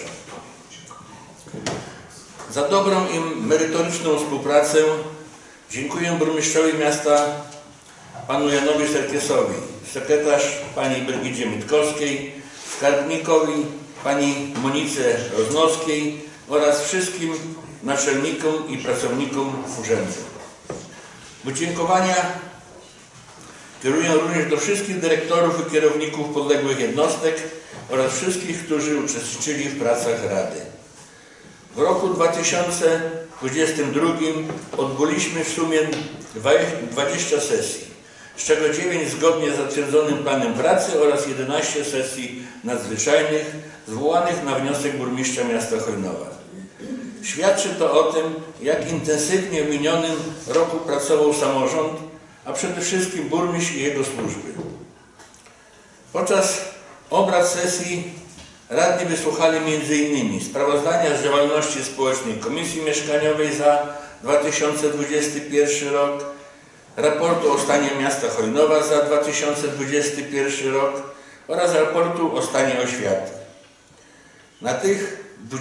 Za dobrą i merytoryczną współpracę dziękuję burmistrzowi miasta panu Janowi Serkiesowi, sekretarz pani Brygidzie Mitkowskiej, skarbnikowi pani Monice Roznowskiej oraz wszystkim naczelnikom i pracownikom urzędu. Podziękowania kieruję również do wszystkich dyrektorów i kierowników podległych jednostek oraz wszystkich, którzy uczestniczyli w pracach Rady. W roku dwa tysiące dwudziestym drugim odbyliśmy w sumie dwadzieścia sesji, z czego dziewięć zgodnie z zatwierdzonym planem pracy oraz jedenaście sesji nadzwyczajnych zwołanych na wniosek burmistrza miasta Chojnowa. Świadczy to o tym, jak intensywnie w minionym roku pracował samorząd, a przede wszystkim burmistrz i jego służby. Podczas obrad sesji radni wysłuchali między innymi sprawozdania z działalności społecznej Komisji Mieszkaniowej za dwa tysiące dwudziesty pierwszy rok, raportu o stanie miasta Chojnowa za dwa tysiące dwudziesty pierwszy rok oraz raportu o stanie oświaty. Na tych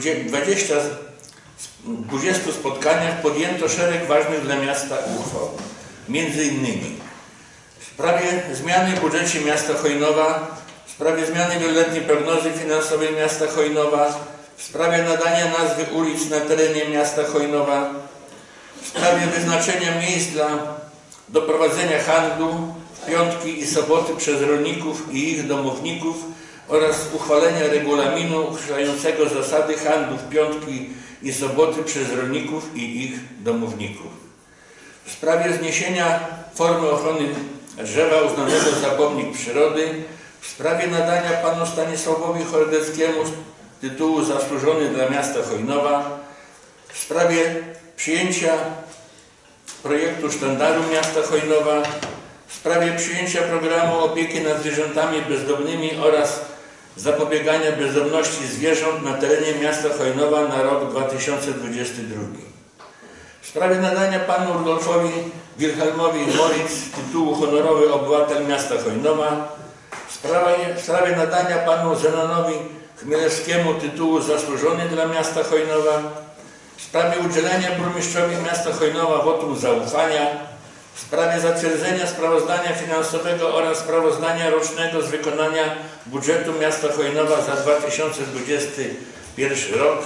dwudziestu spotkaniach podjęto szereg ważnych dla miasta uchwał. Między innymi w sprawie zmiany w budżecie miasta Chojnowa, w sprawie zmiany wieloletniej prognozy finansowej miasta Chojnowa, w sprawie nadania nazwy ulic na terenie miasta Chojnowa, w sprawie wyznaczenia miejsc dla doprowadzenia handlu w piątki i soboty przez rolników i ich domowników oraz uchwalenia regulaminu określającego zasady handlu w piątki i soboty przez rolników i ich domowników. W sprawie zniesienia formy ochrony drzewa uznanego za pomnik przyrody, w sprawie nadania panu Stanisławowi Chordeckiemu tytułu Zasłużony dla miasta Chojnowa, w sprawie przyjęcia projektu sztandaru miasta Chojnowa, w sprawie przyjęcia programu opieki nad zwierzętami bezdomnymi oraz zapobiegania bezdomności zwierząt na terenie miasta Chojnowa na rok dwa tysiące dwudziesty drugi. W sprawie nadania panu Rudolfowi Wilhelmowi Moritz tytułu Honorowy Obywatel miasta Chojnowa, w sprawie, w sprawie nadania panu Zenonowi Chmielewskiemu tytułu Zasłużony dla miasta Chojnowa, w sprawie udzielenia burmistrzowi miasta Chojnowa wotum zaufania, w sprawie zatwierdzenia sprawozdania finansowego oraz sprawozdania rocznego z wykonania budżetu miasta Chojnowa za dwa tysiące dwudziesty pierwszy rok,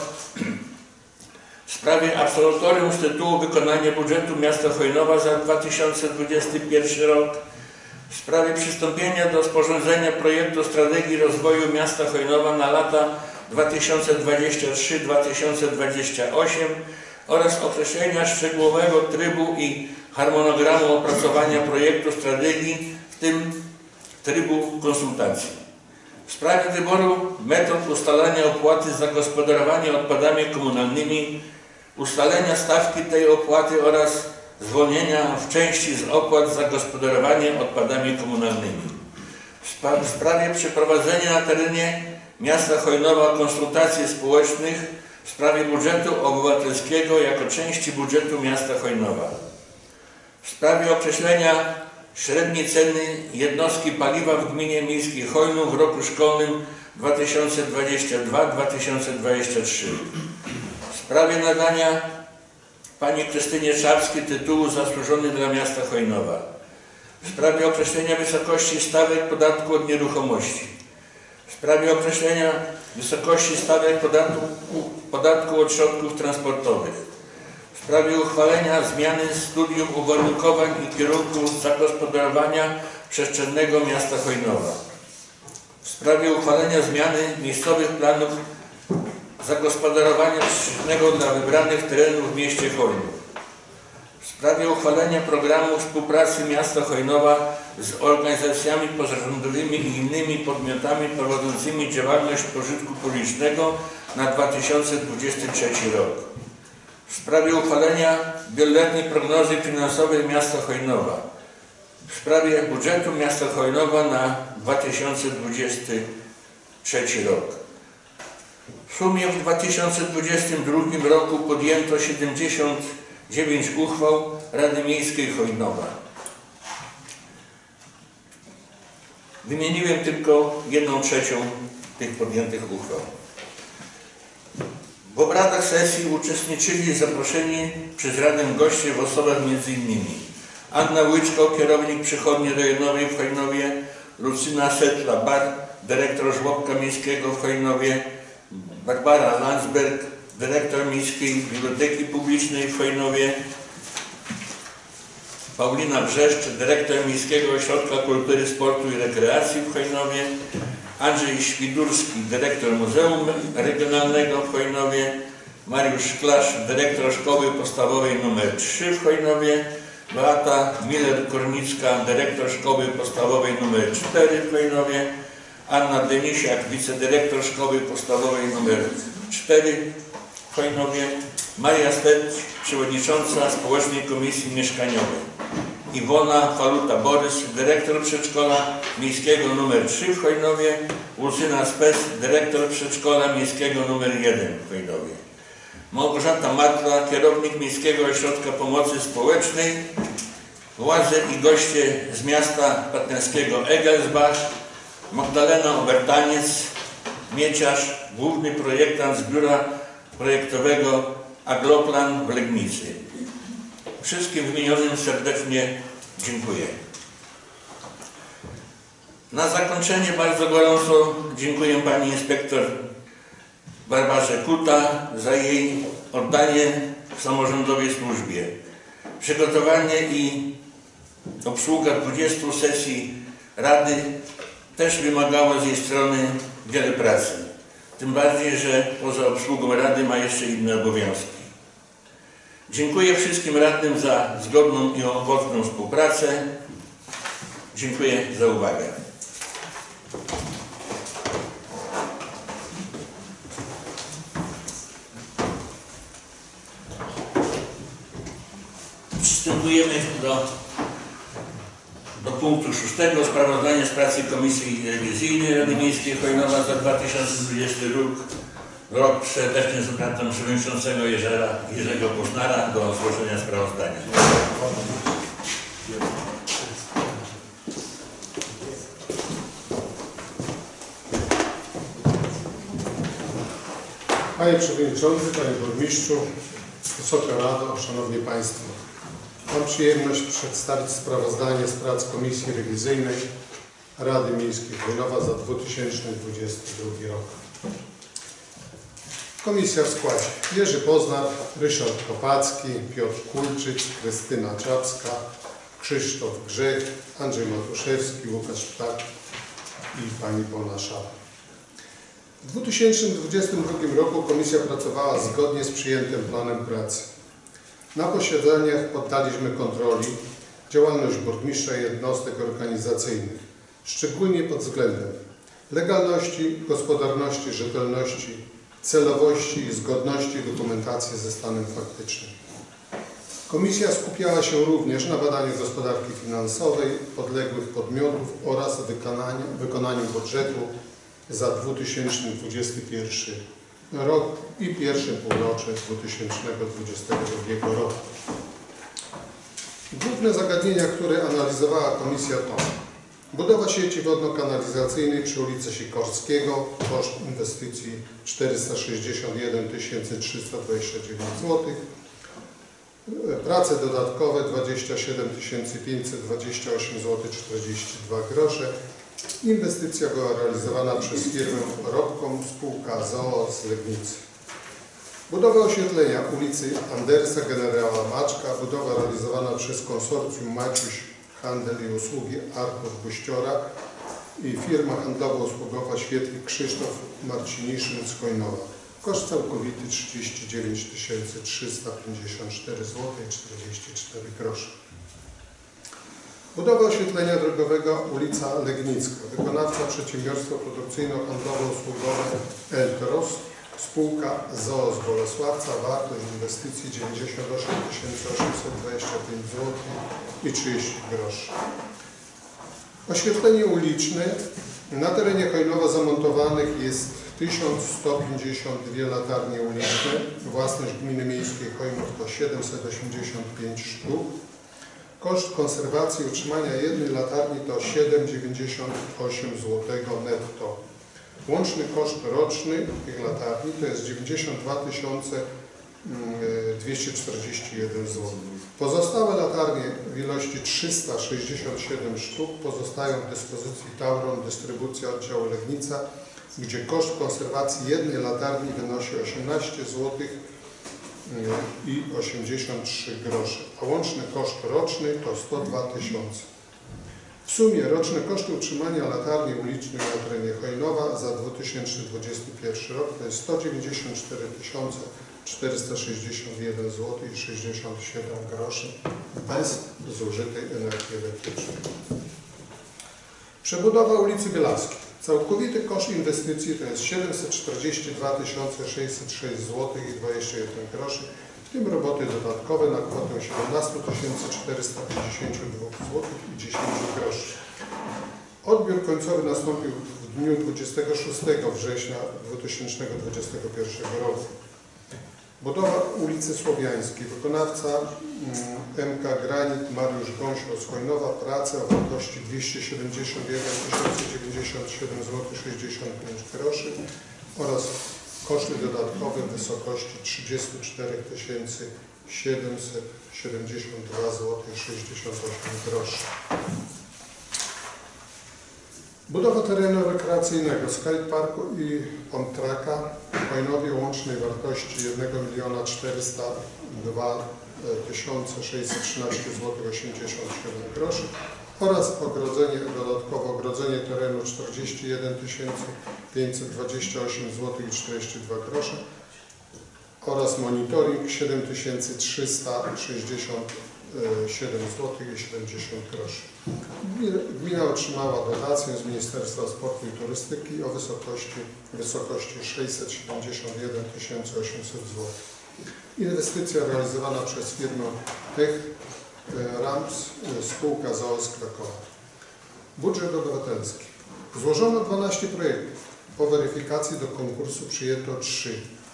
w sprawie absolutorium z tytułu wykonania budżetu miasta Chojnowa za dwa tysiące dwudziesty pierwszy rok, w sprawie przystąpienia do sporządzenia projektu strategii rozwoju miasta Chojnowa na lata dwa tysiące dwudziesty trzeci do dwa tysiące dwudziestego ósmego oraz określenia szczegółowego trybu i harmonogramu opracowania projektu strategii, w tym trybu konsultacji. W sprawie wyboru metod ustalania opłaty za gospodarowanie odpadami komunalnymi, ustalenia stawki tej opłaty oraz zwolnienia w części z opłat za gospodarowanie odpadami komunalnymi. W sprawie przeprowadzenia na terenie miasta Chojnowa konsultacji społecznych w sprawie budżetu obywatelskiego jako części budżetu miasta Chojnowa. W sprawie określenia średniej ceny jednostki paliwa w gminie miejskiej Chojnów w roku szkolnym dwa tysiące dwudziestym drugim do dwa tysiące dwudziestego trzeciego. W sprawie nadania pani Krystynie Czapskiej tytułu Zasłużony dla miasta Chojnowa. W sprawie określenia wysokości stawek podatku od nieruchomości. W sprawie określenia wysokości stawek podatku, podatku od środków transportowych. W sprawie uchwalenia zmiany studium uwarunkowań i kierunków zagospodarowania przestrzennego miasta Chojnowa. W sprawie uchwalenia zmiany miejscowych planów zagospodarowania przestrzennego dla wybranych terenów w mieście Chojnów. W sprawie uchwalenia programu współpracy miasta Chojnowa z organizacjami pozarządowymi i innymi podmiotami prowadzącymi działalność pożytku publicznego na dwa tysiące dwudziesty trzeci rok. W sprawie uchwalenia wieloletniej prognozy finansowej miasta Chojnowa. W sprawie budżetu miasta Chojnowa na dwa tysiące dwudziesty trzeci rok. W sumie w dwa tysiące dwudziestym drugim roku podjęto siedemdziesiąt dziewięć uchwał Rady Miejskiej Chojnowa. Wymieniłem tylko jedną trzecią tych podjętych uchwał. W obradach sesji uczestniczyli zaproszeni przez Radę goście w osobach między innymi Anna Łyczko, kierownik przychodni rejonowej w Chojnowie, Lucyna Setla-Bar, dyrektor żłobka miejskiego w Chojnowie, Barbara Landsberg, dyrektor Miejskiej Biblioteki Publicznej w Chojnowie, Paulina Brzeszcz, dyrektor Miejskiego Ośrodka Kultury, Sportu i Rekreacji w Chojnowie, Andrzej Świdurski, dyrektor Muzeum Regionalnego w Chojnowie, Mariusz Szklarz, dyrektor Szkoły Podstawowej nr trzy w Chojnowie, Beata Miller-Kornicka, dyrektor Szkoły Podstawowej nr cztery w Chojnowie, Anna Denisiak, wicedyrektor Szkoły Podstawowej nr cztery w Chojnowie, Maria Stecz, przewodnicząca Społecznej Komisji Mieszkaniowej, Iwona Faluta-Borys, dyrektor przedszkola miejskiego nr trzy w Chojnowie, Łucyna Spes, dyrektor przedszkola miejskiego nr jeden w Chojnowie, Małgorzata Matla, kierownik Miejskiego Ośrodka Pomocy Społecznej, władze i goście z miasta partnerskiego Egelsbach, Magdalena Obertaniec, Mieciarz, główny projektant z biura projektowego Agloplan w Legnicy. Wszystkim wymienionym serdecznie dziękuję. Na zakończenie bardzo gorąco dziękuję pani inspektor Barbarze Kuta za jej oddanie w samorządowej służbie. Przygotowanie i obsługa dwudziestu sesji Rady też wymagało z jej strony wiele pracy. Tym bardziej, że poza obsługą Rady ma jeszcze inne obowiązki. Dziękuję wszystkim radnym za zgodną i owocną współpracę. Dziękuję za uwagę. Przystępujemy do, do punktu szóstego. Sprawozdanie z pracy Komisji Rewizyjnej Rady Miejskiej Chojnowa za dwa tysiące dwudziesty rok. Rok serdecznie zwracam przewodniczącego Jerzera, Jerzego Poznara do złożenia sprawozdania. Panie Przewodniczący, Panie Burmistrzu, Wysoka Rado, Szanowni Państwo. Mam przyjemność przedstawić sprawozdanie z prac Komisji Rewizyjnej Rady Miejskiej Chojnowa za dwa tysiące dwudziesty drugi rok. Komisja w składzie Jerzy Poznar, Ryszard Kopacki, Piotr Kulczyk, Krystyna Czapska, Krzysztof Grzech, Andrzej Matuszewski, Łukasz Ptak i pani Bona Szara. W dwa tysiące dwudziestym drugim roku Komisja pracowała zgodnie z przyjętym planem pracy. Na posiedzeniach poddaliśmy kontroli działalność burmistrza i jednostek organizacyjnych, szczególnie pod względem legalności, gospodarności, rzetelności, celowości i zgodności dokumentacji ze stanem faktycznym. Komisja skupiała się również na badaniu gospodarki finansowej podległych podmiotów oraz wykonaniu, wykonaniu budżetu za dwa tysiące dwudziesty pierwszy rok i pierwsze półrocze dwa tysiące dwudziestego drugiego roku. Główne zagadnienia, które analizowała Komisja to budowa sieci wodno-kanalizacyjnej przy ulicy Sikorskiego, koszt inwestycji czterysta sześćdziesiąt jeden tysięcy trzysta dwadzieścia dziewięć złotych, prace dodatkowe dwadzieścia siedem tysięcy pięćset dwadzieścia osiem złotych czterdzieści dwa grosze. Inwestycja była realizowana przez firmę Robkom, spółka z o o z Legnicy. Budowa oświetlenia ulicy Andersa, generała Maczka, budowa realizowana przez konsorcjum Maciuś Handel i Usługi Arków Buściora i firma handlowo-usługowa Świetlik Krzysztof Marciniszyn z Chojnowa. Koszt całkowity trzydzieści dziewięć tysięcy trzysta pięćdziesiąt cztery złote i czterdzieści cztery grosze. Budowa oświetlenia drogowego ulica Legnicka. Wykonawca przedsiębiorstwo produkcyjno-handlowo-usługowe Eltros, spółka z o o z Bolesławca. Wartość inwestycji dziewięćdziesiąt osiem tysięcy osiemset dwadzieścia pięć złotych i trzydzieści groszy. Oświetlenie uliczne. Na terenie Chojnowa zamontowanych jest tysiąc sto pięćdziesiąt dwie latarnie uliczne. Własność Gminy Miejskiej Chojnów to siedemset osiemdziesiąt pięć sztuk. Koszt konserwacji i utrzymania jednej latarni to siedem przecinek dziewięćdziesiąt osiem złotego netto. Łączny koszt roczny tych latarni to jest dziewięćdziesiąt dwa tysiące dwieście czterdzieści jeden złotych. Pozostałe latarnie w ilości trzysta sześćdziesiąt siedem sztuk pozostają w dyspozycji Tauron Dystrybucja Oddziału Legnica, gdzie koszt konserwacji jednej latarni wynosi osiemnaście złotych i osiemdziesiąt trzy grosze, a łączny koszt roczny to sto dwa tysiące. W sumie roczne koszty utrzymania latarni ulicznej na terenie Chojnowa za dwa tysiące dwudziesty pierwszy rok to jest sto dziewięćdziesiąt cztery tysiące czterysta sześćdziesiąt jeden złotych i sześćdziesiąt siedem groszy bez zużytej energii elektrycznej. Przebudowa ulicy Bielaskiej. Całkowity koszt inwestycji to jest siedemset czterdzieści dwa tysiące sześćset sześć złotych i dwadzieścia jeden groszy, w tym roboty dodatkowe na kwotę siedemnaście tysięcy czterysta pięćdziesiąt dwa złotych i dziesięć groszy. Odbiór końcowy nastąpił w dniu dwudziestego szóstego września dwa tysiące dwudziestego pierwszego roku. Budowa ulicy Słowiańskiej. Wykonawca M K Granit Mariusz Gąsior z Chojnowa. Prace o wartości dwieście siedemdziesiąt jeden tysięcy dziewięćdziesiąt siedem złotych sześćdziesiąt pięć groszy oraz koszty dodatkowe w wysokości trzydzieści cztery tysiące siedemset siedemdziesiąt dwa złotych sześćdziesiąt osiem groszy. Budowa terenu rekreacyjnego skateparku i on-tracka w Chojnowie o łącznej wartości jeden milion czterysta dwa tysiące sześćset trzynaście złotych osiemdziesiąt siedem groszy oraz ogrodzenie, dodatkowo ogrodzenie terenu czterdzieści jeden tysięcy pięćset dwadzieścia osiem złotych i czterdzieści dwa grosze oraz monitoring siedem tysięcy trzysta sześćdziesiąt siedem złotych i siedemdziesiąt groszy. Gmina otrzymała dotację z Ministerstwa Sportu i Turystyki o wysokości, wysokości sześćset siedemdziesiąt jeden tysięcy osiemset złotych. Inwestycja realizowana przez firmę Tech Ramps, spółka z o o z Krakowa. Budżet obywatelski. Złożono dwanaście projektów. Po weryfikacji do konkursu przyjęto trzy.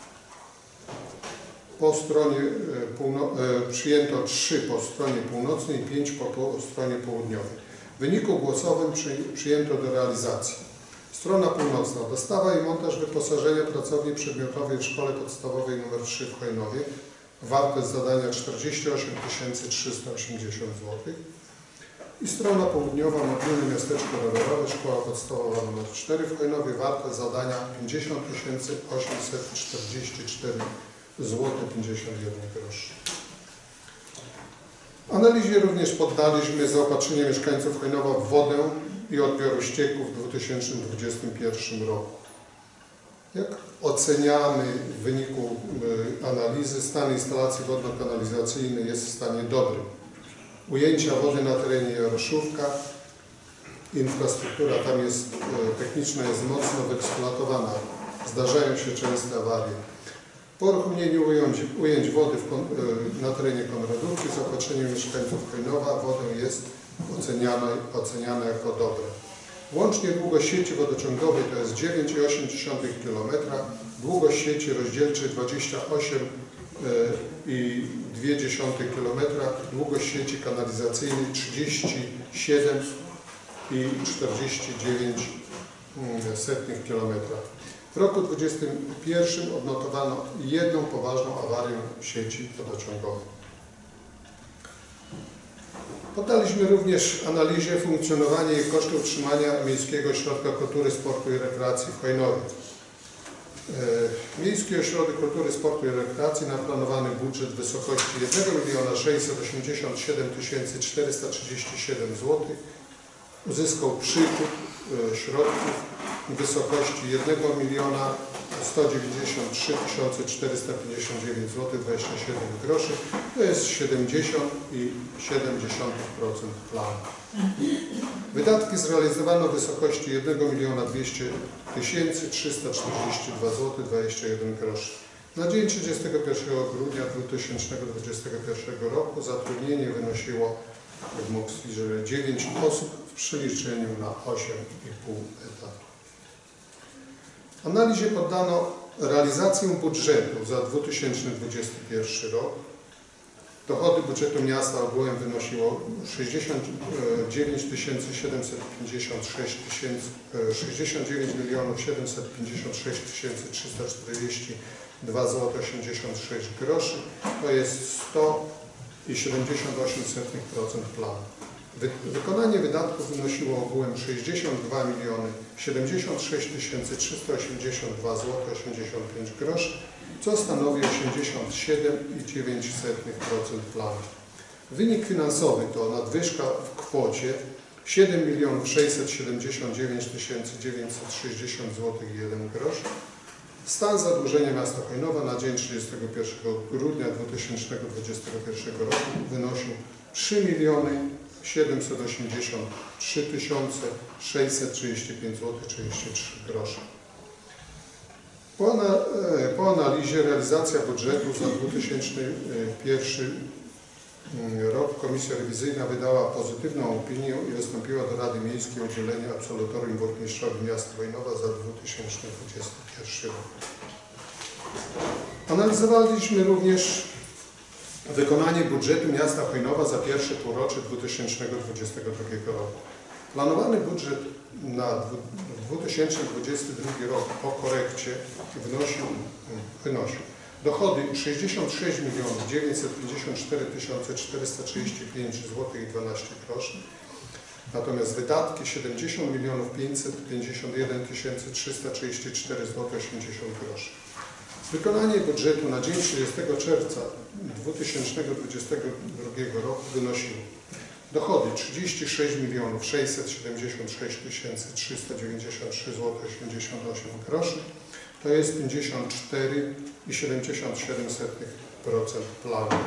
Po stronie półno, e, przyjęto trzy po stronie północnej i pięć po, po stronie południowej. W wyniku głosowym przy, przyjęto do realizacji. Strona północna. Dostawa i montaż wyposażenia pracowni przedmiotowej w Szkole Podstawowej nr trzy w Chojnowie. Wartość zadania czterdzieści osiem tysięcy trzysta osiemdziesiąt złotych. I strona południowa. Mobilne miasteczko rowerowe, Szkoła Podstawowa nr cztery w Chojnowie. Wartość zadania pięćdziesiąt tysięcy osiemset czterdzieści cztery złote pięćdziesiąt jeden groszy. Analizie również poddaliśmy zaopatrzenie mieszkańców Chojnowa w wodę i odbioru ścieków w dwa tysiące dwudziestym pierwszym roku. Jak oceniamy w wyniku analizy, stan instalacji wodno-kanalizacyjnej jest w stanie dobrym. Ujęcia wody na terenie Jaroszówka, infrastruktura tam jest techniczna, jest mocno wyeksploatowana. Zdarzają się częste awarie. Po uruchomieniu ujęć, ujęć wody w, na terenie Konradówki z zaopatrzeniem mieszkańców Chojnowa wodę jest oceniana, oceniana jako dobre. Łącznie długość sieci wodociągowej to jest dziewięć przecinek osiem kilometra, długość sieci rozdzielczej dwadzieścia osiem przecinek dwa kilometra, długość sieci kanalizacyjnej trzydzieści siedem przecinek czterdzieści dziewięć kilometra. W roku dwudziestym pierwszym odnotowano jedną poważną awarię sieci wodociągowej. Poddaliśmy również analizie funkcjonowanie i koszty utrzymania Miejskiego Ośrodka Kultury, Sportu i Rekreacji w Chojnowie. Miejski Ośrodek Kultury, Sportu i Rekreacji na planowany budżet w wysokości jeden milion sześćset osiemdziesiąt siedem tysięcy czterysta trzydzieści siedem złotych uzyskał przychód środków w wysokości jednego miliona sto dziewięćdziesiąt trzy tysiące czterysta pięćdziesiąt dziewięć złotych dwadzieścia siedem groszy. To jest siedemdziesiąt przecinek siedem procent planu. Wydatki zrealizowano w wysokości jednego miliona dwieście tysięcy trzysta czterdzieści dwa złote dwadzieścia jeden groszy. Na dzień trzydziestego pierwszego grudnia dwa tysiące dwudziestego pierwszego roku zatrudnienie wynosiło, jak mówię, dziewięć osób w przeliczeniu na osiem i pół etatu. Analizie poddano realizację budżetu za dwa tysiące dwudziesty pierwszy rok. Dochody budżetu miasta ogółem wynosiło sześćdziesiąt dziewięć tysięcy siedemset pięćdziesiąt sześć milionów siedemset pięćdziesiąt sześć tysięcy trzysta czterdzieści dwa złote osiemdziesiąt sześć groszy. To jest sto siedemdziesiąt osiem procent planu. Wy, wykonanie wydatków wynosiło ogółem sześćdziesiąt dwa miliony siedemdziesiąt sześć tysięcy trzysta osiemdziesiąt dwa złote osiemdziesiąt pięć groszy, co stanowi osiemdziesiąt siedem przecinek dziewięć procent planu. Wynik finansowy to nadwyżka w kwocie siedem milionów sześćset siedemdziesiąt dziewięć tysięcy dziewięćset sześćdziesiąt złotych i jeden grosz. Stan zadłużenia miasta Chojnowa na dzień trzydziestego pierwszego grudnia dwa tysiące dwudziestego pierwszego roku wynosił trzy miliony siedemset osiemdziesiąt trzy tysiące sześćset trzydzieści pięć złotych trzydzieści trzy grosze. Po, ana, po analizie realizacja budżetu za dwa tysiące pierwszy rok Komisja Rewizyjna wydała pozytywną opinię i wystąpiła do Rady Miejskiej o udzielenie absolutorium burmistrzowi miasta Chojnowa za dwa tysiące dwudziesty pierwszy rok. Analizowaliśmy również wykonanie budżetu miasta Chojnowa za pierwsze półrocze dwa tysiące dwudziestego drugiego roku. Planowany budżet na dwa tysiące dwudziesty drugi rok po korekcie wynosił, wynosił dochody sześćdziesiąt sześć milionów dziewięćset pięćdziesiąt cztery tysiące czterysta trzydzieści pięć złotych i dwanaście groszy, natomiast wydatki siedemdziesiąt milionów pięćset pięćdziesiąt jeden tysięcy trzysta trzydzieści cztery złote osiemdziesiąt groszy. Wykonanie budżetu na dzień trzydziestego czerwca dwa tysiące dwudziestego drugiego roku wynosiło dochody trzydzieści sześć milionów sześćset siedemdziesiąt sześć tysięcy trzysta dziewięćdziesiąt trzy złote osiemdziesiąt osiem groszy, to jest pięćdziesiąt cztery przecinek siedemdziesiąt siedem procent planu.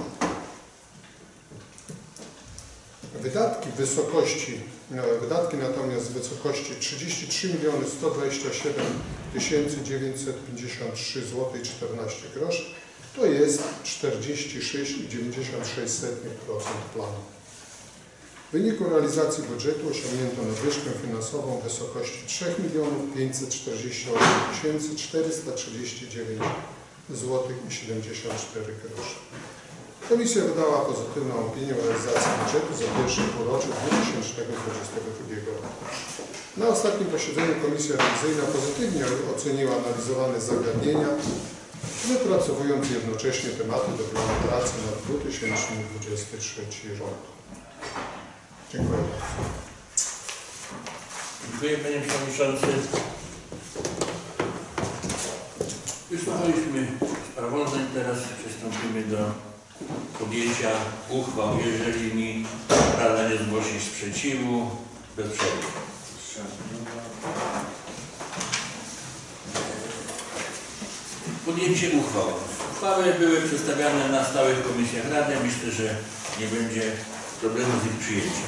Wydatki w wysokości, wydatki natomiast w wysokości trzydzieści trzy miliony sto dwadzieścia siedem tysięcy dziewięćset pięćdziesiąt trzy złote i czternaście groszy, to jest czterdzieści sześć przecinek dziewięćdziesiąt sześć procent planu. W wyniku realizacji budżetu osiągnięto nadwyżkę finansową w wysokości trzy miliony pięćset czterdzieści osiem tysięcy czterysta trzydzieści dziewięć złotych i siedemdziesiąt cztery groszy. Komisja wydała pozytywną opinię o realizacji budżetu za pierwsze półrocze dwa tysiące dwudziestego drugiego roku. Na ostatnim posiedzeniu Komisja Rewizyjna pozytywnie oceniła analizowane zagadnienia, wypracowując jednocześnie tematy do planu pracy na dwa tysiące dwudziesty trzeci rok. Dziękuję bardzo. Dziękuję, panie przewodniczący. Wysłuchaliśmy sprawozdań, teraz przystąpimy do podjęcia uchwał. Jeżeli mi Rada nie zgłosi sprzeciwu, bez przerwy. Podjęcie uchwał. Uchwały były przedstawiane na stałych komisjach Rady. Myślę, że nie będzie problemu z ich przyjęciem.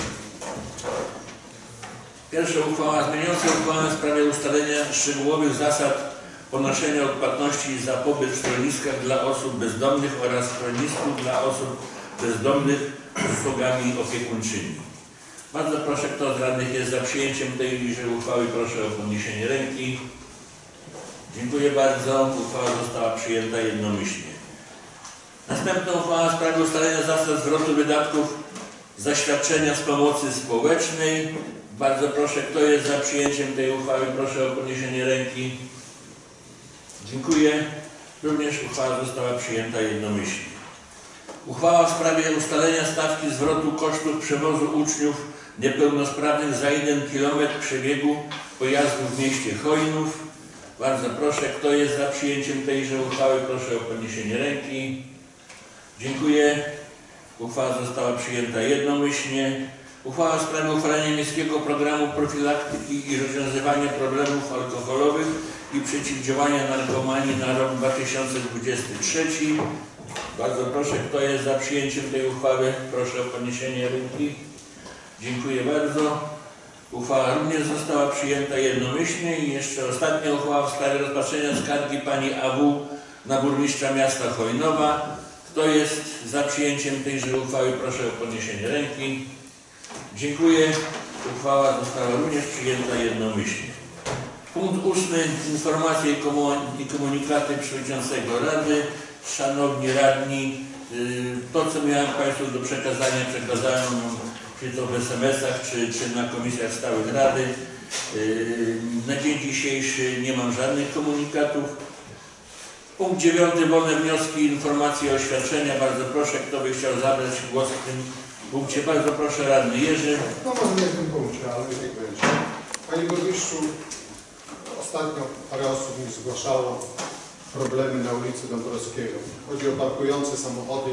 Pierwsza uchwała zmieniająca uchwałę w sprawie ustalenia szczegółowych zasad ponoszenia odpłatności za pobyt w schroniskach dla osób bezdomnych oraz schronisku dla osób bezdomnych z usługami opiekuńczymi. Bardzo proszę, kto z radnych jest za przyjęciem tejże uchwały, proszę o podniesienie ręki. Dziękuję bardzo. Uchwała została przyjęta jednomyślnie. Następna uchwała w sprawie ustalenia zasad zwrotu wydatków za świadczenia z pomocy społecznej. Bardzo proszę, kto jest za przyjęciem tej uchwały, proszę o podniesienie ręki. Dziękuję. Również uchwała została przyjęta jednomyślnie. Uchwała w sprawie ustalenia stawki zwrotu kosztów przewozu uczniów niepełnosprawnych za jeden kilometr przebiegu pojazdu w mieście Chojnów. Bardzo proszę, kto jest za przyjęciem tejże uchwały, proszę o podniesienie ręki. Dziękuję. Uchwała została przyjęta jednomyślnie. Uchwała w sprawie uchwalenia miejskiego programu profilaktyki i rozwiązywania problemów alkoholowych i przeciwdziałania narkomanii na rok dwa tysiące dwudziesty trzeci. Bardzo proszę, kto jest za przyjęciem tej uchwały? Proszę o podniesienie ręki. Dziękuję bardzo. Uchwała również została przyjęta jednomyślnie. I jeszcze ostatnia uchwała w sprawie rozpatrzenia skargi pani A W na burmistrza miasta Chojnowa. Kto jest za przyjęciem tejże uchwały? Proszę o podniesienie ręki. Dziękuję. Uchwała została również przyjęta jednomyślnie. Punkt ósmy. Informacje i komunikaty przewodniczącego Rady. Szanowni radni, to co miałem Państwu do przekazania, przekazałem czy to w es em esach, czy, czy na komisjach stałych Rady. Na dzień dzisiejszy nie mam żadnych komunikatów. Punkt dziewiąty. Wolne wnioski, informacje, oświadczenia. Bardzo proszę, kto by chciał zabrać głos w tym punkcie. Bardzo proszę, radny Jerzy. No może nie w tym punkcie, ale niech będzie. Panie burmistrzu, ostatnio parę osób mi zgłaszało problemy na ulicy Dąbrowskiego. Chodzi o parkujące samochody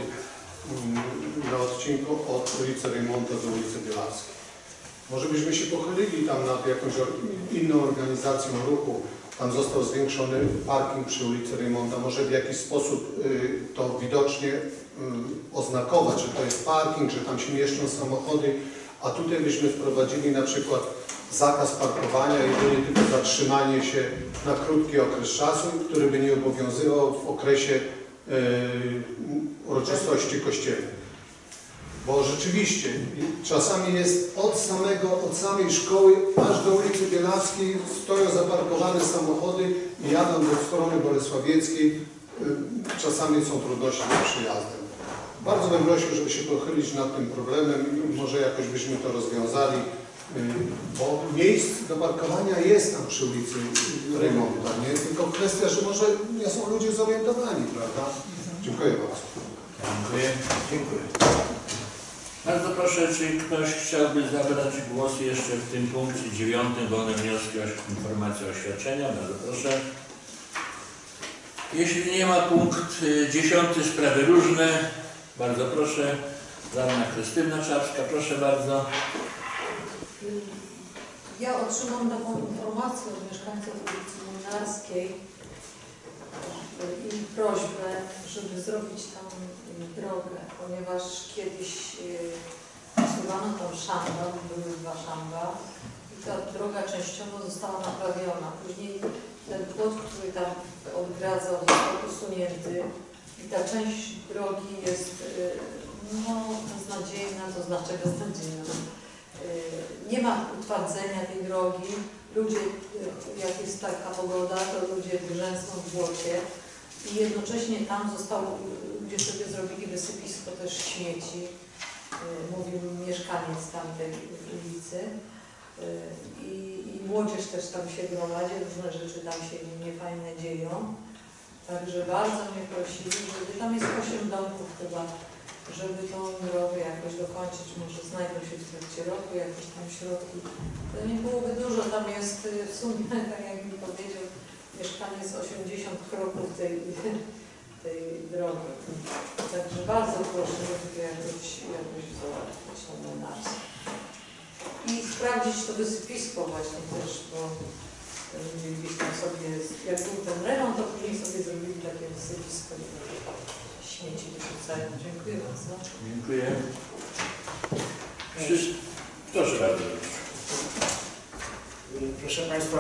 na odcinku od ulicy Rejmonta do ulicy Bielaskiej. Może byśmy się pochylili tam nad jakąś inną organizacją ruchu. Tam został zwiększony parking przy ulicy Rejmonta. Może w jakiś sposób to widocznie oznakować, że to jest parking, że tam się mieszczą samochody, a tutaj byśmy wprowadzili na przykład zakaz parkowania, jedynie tylko zatrzymanie się na krótki okres czasu, który by nie obowiązywał w okresie yy, uroczystości kościelnych. Bo rzeczywiście czasami jest od samego, od samej szkoły aż do ulicy Bielawskiej stoją zaparkowane samochody i jadą do strony bolesławieckiej. Yy, czasami są trudności z przyjazdem. Bardzo bym prosił, żeby się pochylić nad tym problemem i może jakoś byśmy to rozwiązali. Bo miejsc do parkowania jest tam przy ulicy Rejmonta, nie? Tylko kwestia, że może nie są ludzie zorientowani, prawda? Dziękuję bardzo. Dziękuję. Dziękuję. Bardzo proszę, czy ktoś chciałby zabrać głos jeszcze w tym punkcie dziewiątym, wolne wnioski, informacje, oświadczenia? Bardzo proszę. Jeśli nie ma, punkt dziesiąty, sprawy różne. Bardzo proszę. Radna Krystyna Czapska, proszę bardzo. Ja otrzymam taką informację od mieszkańców ulicy Młynarskiej i prośbę, żeby zrobić tam drogę, ponieważ kiedyś usuwano tam szamba, były dwa szamba i ta droga częściowo została naprawiona. Później ten płot, który tam odgradzał, został usunięty i ta część drogi jest no, beznadziejna, to znaczy beznadziejna. Nie ma utwardzenia tej drogi. Ludzie, jak jest taka pogoda, to ludzie grzęsną w błocie i jednocześnie tam zostało, ludzie sobie zrobili wysypisko też śmieci, mówił mieszkaniec tamtej ulicy i, i młodzież też tam się gromadzi, różne rzeczy tam się niefajne dzieją. Także bardzo mnie prosili, żeby tam jest osiem domków chyba, żeby tą drogę jakoś dokończyć, może znajdą się w trakcie roku jakieś tam środki. To nie byłoby dużo, tam jest w sumie, tak jak mi powiedział mieszkaniec, osiemdziesiąt kroków tej, tej drogi. Także bardzo proszę, żeby to jakoś, jakoś załatwić na Młynarską. I sprawdzić to wysypisko właśnie też, bo ludzie gdzieś tam sobie, jak był ten remont, to później sobie zrobili takie wysypisko. Śmieci wyrzucają. Dziękuję bardzo. Dziękuję. Proszę, proszę bardzo. Proszę Państwa,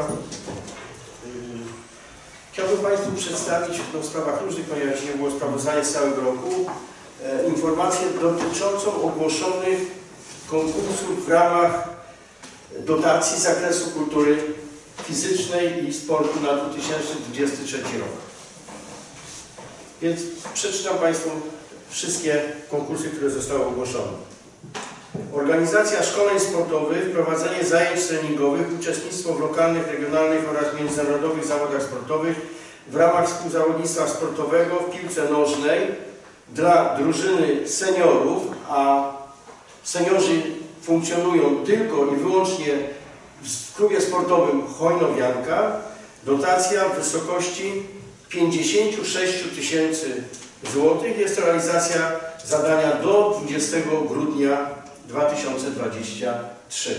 chciałbym Państwu przedstawić no, w sprawach różnych, ponieważ nie było sprawozdania z całego roku, e, informację dotyczącą ogłoszonych konkursów w ramach dotacji z zakresu kultury fizycznej i sportu na dwa tysiące dwudziesty trzeci rok. Więc przeczytam Państwu wszystkie konkursy, które zostały ogłoszone. Organizacja szkoleń sportowych, prowadzenie zajęć treningowych, uczestnictwo w lokalnych, regionalnych oraz międzynarodowych zawodach sportowych w ramach współzawodnictwa sportowego w piłce nożnej dla drużyny seniorów, a seniorzy funkcjonują tylko i wyłącznie w klubie sportowym Chojnowianka. Dotacja w wysokości pięćdziesiąt sześć tysięcy złotych. Jest to realizacja zadania do dwudziestego grudnia dwa dwa tysiące dwudziesty trzeci.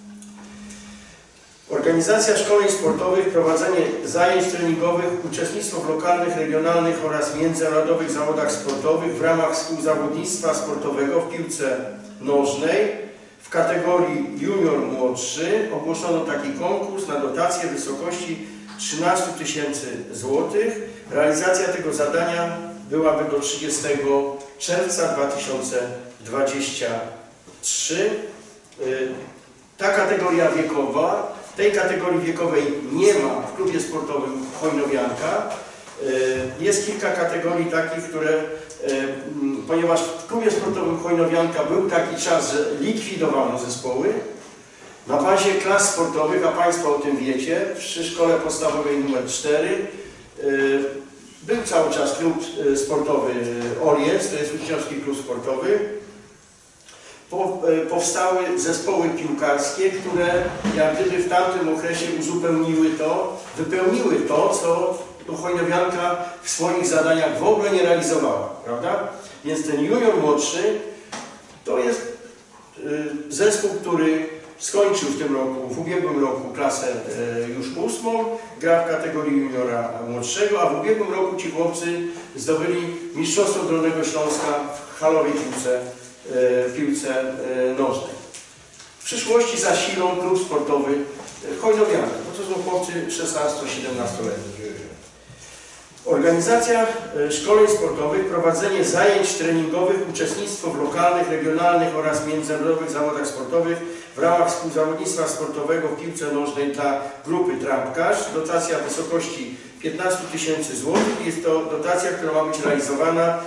Organizacja szkoleń sportowych, prowadzenie zajęć treningowych, uczestnictwo w lokalnych, regionalnych oraz międzynarodowych zawodach sportowych w ramach współzawodnictwa sportowego w piłce nożnej w kategorii junior młodszy. Ogłoszono taki konkurs na dotację w wysokości trzynaście tysięcy złotych. Realizacja tego zadania byłaby do trzydziestego czerwca dwa tysiące dwudziestego trzeciego. Ta kategoria wiekowa, tej kategorii wiekowej nie ma w klubie sportowym Chojnowianka. Jest kilka kategorii takich, które, ponieważ w klubie sportowym Chojnowianka był taki czas, że likwidowano zespoły, na bazie klas sportowych, a Państwo o tym wiecie, przy szkole podstawowej numer cztery był cały czas klub sportowy Oriec, to jest uczniowski klub sportowy. Powstały zespoły piłkarskie, które jak gdyby w tamtym okresie uzupełniły to, wypełniły to, co Chojnowianka w swoich zadaniach w ogóle nie realizowała, prawda? Więc ten junior młodszy to jest zespół, który skończył w tym roku, w ubiegłym roku klasę już ósmą, gra w kategorii juniora młodszego, a w ubiegłym roku ci chłopcy zdobyli Mistrzostwo Dolnego Śląska w halowej piłce, piłce nożnej. W przyszłości zasilą klub sportowy Chojnowianka, bo to są chłopcy szesnasto-siedemnastoletni. Organizacja szkoleń sportowych, prowadzenie zajęć treningowych, uczestnictwo w lokalnych, regionalnych oraz międzynarodowych zawodach sportowych w ramach współzawodnictwa sportowego w piłce nożnej dla grupy trampkarz. Dotacja w wysokości piętnaście tysięcy złotych. Jest to dotacja, która ma być realizowana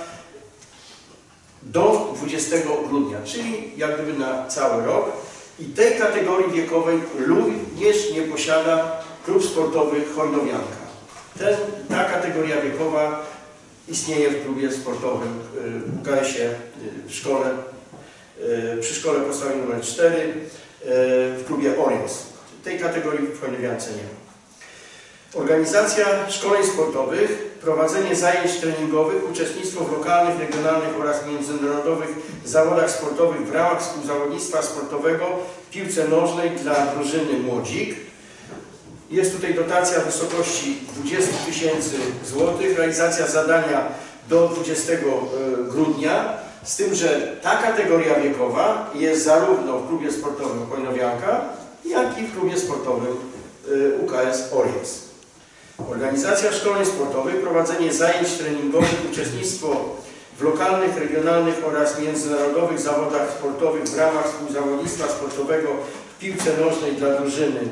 do dwudziestego grudnia, czyli jak gdyby na cały rok. I tej kategorii wiekowej również nie posiada klub sportowy Chojnowianka. Ten, ta kategoria wiekowa istnieje w klubie sportowym w K S-ie w szkole, przy szkole podstawowej numer cztery w klubie Oriec. Tej kategorii w Chojnowiance nie ma. Organizacja szkoleń sportowych, prowadzenie zajęć treningowych, uczestnictwo w lokalnych, regionalnych oraz międzynarodowych zawodach sportowych w ramach współzawodnictwa sportowego w piłce nożnej dla drużyny Młodzik. Jest tutaj dotacja w wysokości dwudziestu tysięcy złotych, realizacja zadania do dwudziestego grudnia, z tym, że ta kategoria wiekowa jest zarówno w klubie sportowym Chojnowianka, jak i w klubie sportowym U K S Oriec. Organizacja szkoleń sportowych, prowadzenie zajęć treningowych, uczestnictwo w lokalnych, regionalnych oraz międzynarodowych zawodach sportowych w ramach współzawodnictwa sportowego w piłce nożnej dla drużyny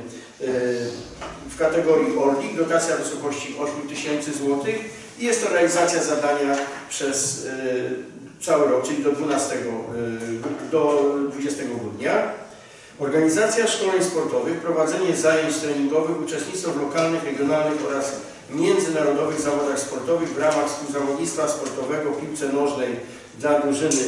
w kategorii Orlik, dotacja w wysokości ośmiu tysięcy złotych i jest to realizacja zadania przez cały rok, czyli do dwunastego, do dwudziestego grudnia. Organizacja szkoleń sportowych, prowadzenie zajęć treningowych, uczestnictwo w lokalnych, regionalnych oraz międzynarodowych zawodach sportowych w ramach współzawodnictwa sportowego w piłce nożnej dla drużyny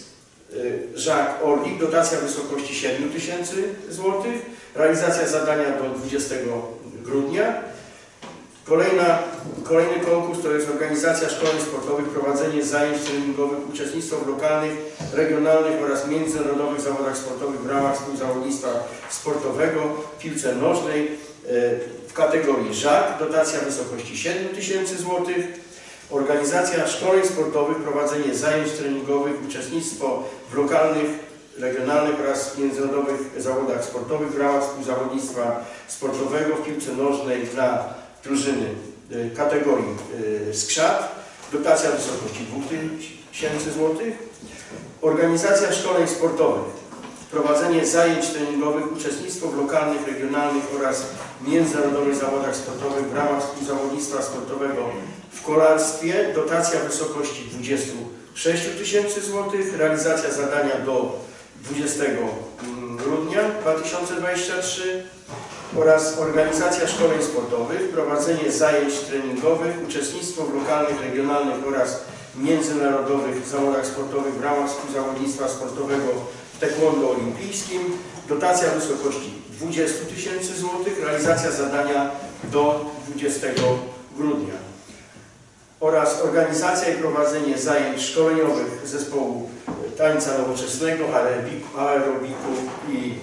Żak Orlik, dotacja w wysokości siedmiu tysięcy złotych, realizacja zadania do dwudziestego grudnia. Kolejna, kolejny konkurs to jest organizacja szkoleń sportowych, prowadzenie zajęć treningowych, uczestnictwo w lokalnych, regionalnych oraz międzynarodowych zawodach sportowych w ramach współzawodnictwa sportowego w piłce nożnej w kategorii Żak, dotacja w wysokości siedmiu tysięcy złotych. Organizacja szkoleń sportowych, prowadzenie zajęć treningowych, uczestnictwo w lokalnych, regionalnych oraz międzynarodowych zawodach sportowych w ramach współzawodnictwa sportowego w piłce nożnej dla drużyny kategorii Skrzat, dotacja w wysokości dwóch tysięcy złotych. Organizacja szkoleń sportowych, prowadzenie zajęć treningowych, uczestnictwo w lokalnych, regionalnych oraz międzynarodowych zawodach sportowych w ramach współzawodnictwa sportowego w kolarstwie, dotacja w wysokości dwudziestu sześciu tysięcy złotych, realizacja zadania do dwudziestego grudnia dwa tysiące dwudziestego trzeciego oraz organizacja szkoleń sportowych, prowadzenie zajęć treningowych, uczestnictwo w lokalnych, regionalnych oraz międzynarodowych zawodach sportowych w ramach współzawodnictwa sportowego w taekwondo olimpijskim, dotacja w wysokości dwudziestu tysięcy złotych, realizacja zadania do dwudziestego grudnia oraz organizacja i prowadzenie zajęć szkoleniowych zespołu tańca nowoczesnego, aerobiku, aerobiku i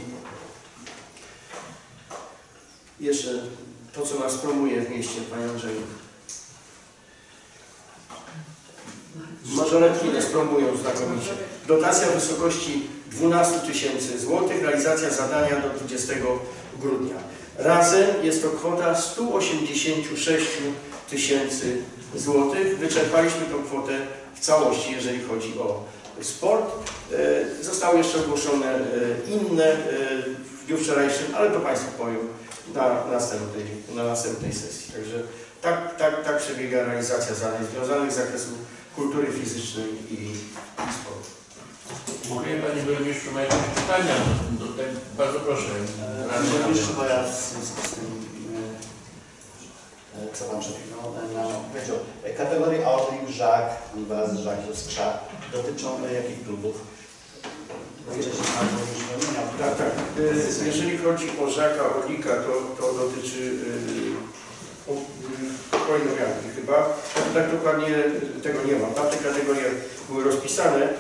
jeszcze to, co nas promuje w mieście, Panie Andrzeju. Mażoretki nas promują znakomicie. Dotacja w wysokości dwanaście tysięcy złotych, realizacja zadania do dwudziestego grudnia. Razem jest to kwota sto osiemdziesiąt sześć tysięcy złotych. Wyczerpaliśmy tą kwotę w całości, jeżeli chodzi o sport. Zostały jeszcze ogłoszone inne w dniu wczorajszym, ale to Państwu powiem na następnej, na następnej sesji. Także tak, tak, tak przebiega realizacja zadań związanych z zakresu kultury fizycznej i, i sportu. Dziękuję Panie Burmistrzu. Ma jakieś pytania? Do tego, bardzo proszę. Panie Burmistrzu, bo ja w związku z tym, e, co Pan przed chwilą nam powiedział, e, kategorie Orlik, Żak, Ambaz, Żak, Skrzat dotyczą e, jakich klubów? Wcześniej Pan Burmistrz wymieniał. Tak, tak. E, Jeżeli chodzi o Żaka, Orlika, to, to dotyczy Hojnowianki chyba. Tak dokładnie tego nie ma. Tamte kategorie były rozpisane.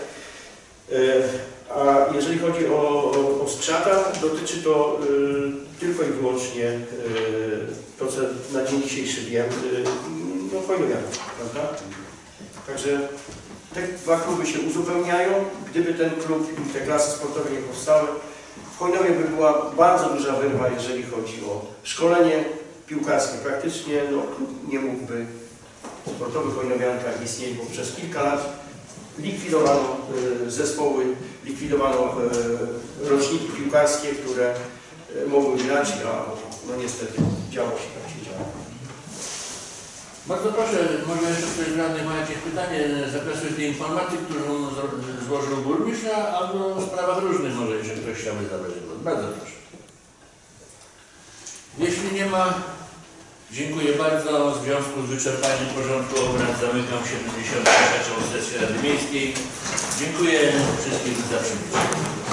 A jeżeli chodzi o, o, o Skrzata, dotyczy to y, tylko i wyłącznie y, to, co na dzień dzisiejszy wiem, y, no Hojnowianka, prawda? Także te dwa kluby się uzupełniają. Gdyby ten klub i te klasy sportowe nie powstały, w Hojnowie by była bardzo duża wyrwa, jeżeli chodzi o szkolenie piłkarskie. Praktycznie no, klub nie mógłby sportowy Hojnowianka istnieć, bo przez kilka lat likwidowano y, zespoły, likwidowano y, roczniki piłkarskie, które y, mogły grać, a no niestety działo się tak się działo. Bardzo proszę, może jeszcze ktoś z radnych ma jakieś pytanie z zakresu tej informacji, którą zro- złożył burmistrz, albo w sprawach różnych może jeszcze ktoś chciałby zabrać głos. Bardzo proszę. Jeśli nie ma, dziękuję bardzo. W związku z wyczerpaniem porządku obrad zamykam siedemdziesiątą trzecią sesję Rady Miejskiej. Dziękuję wszystkim za przybycie.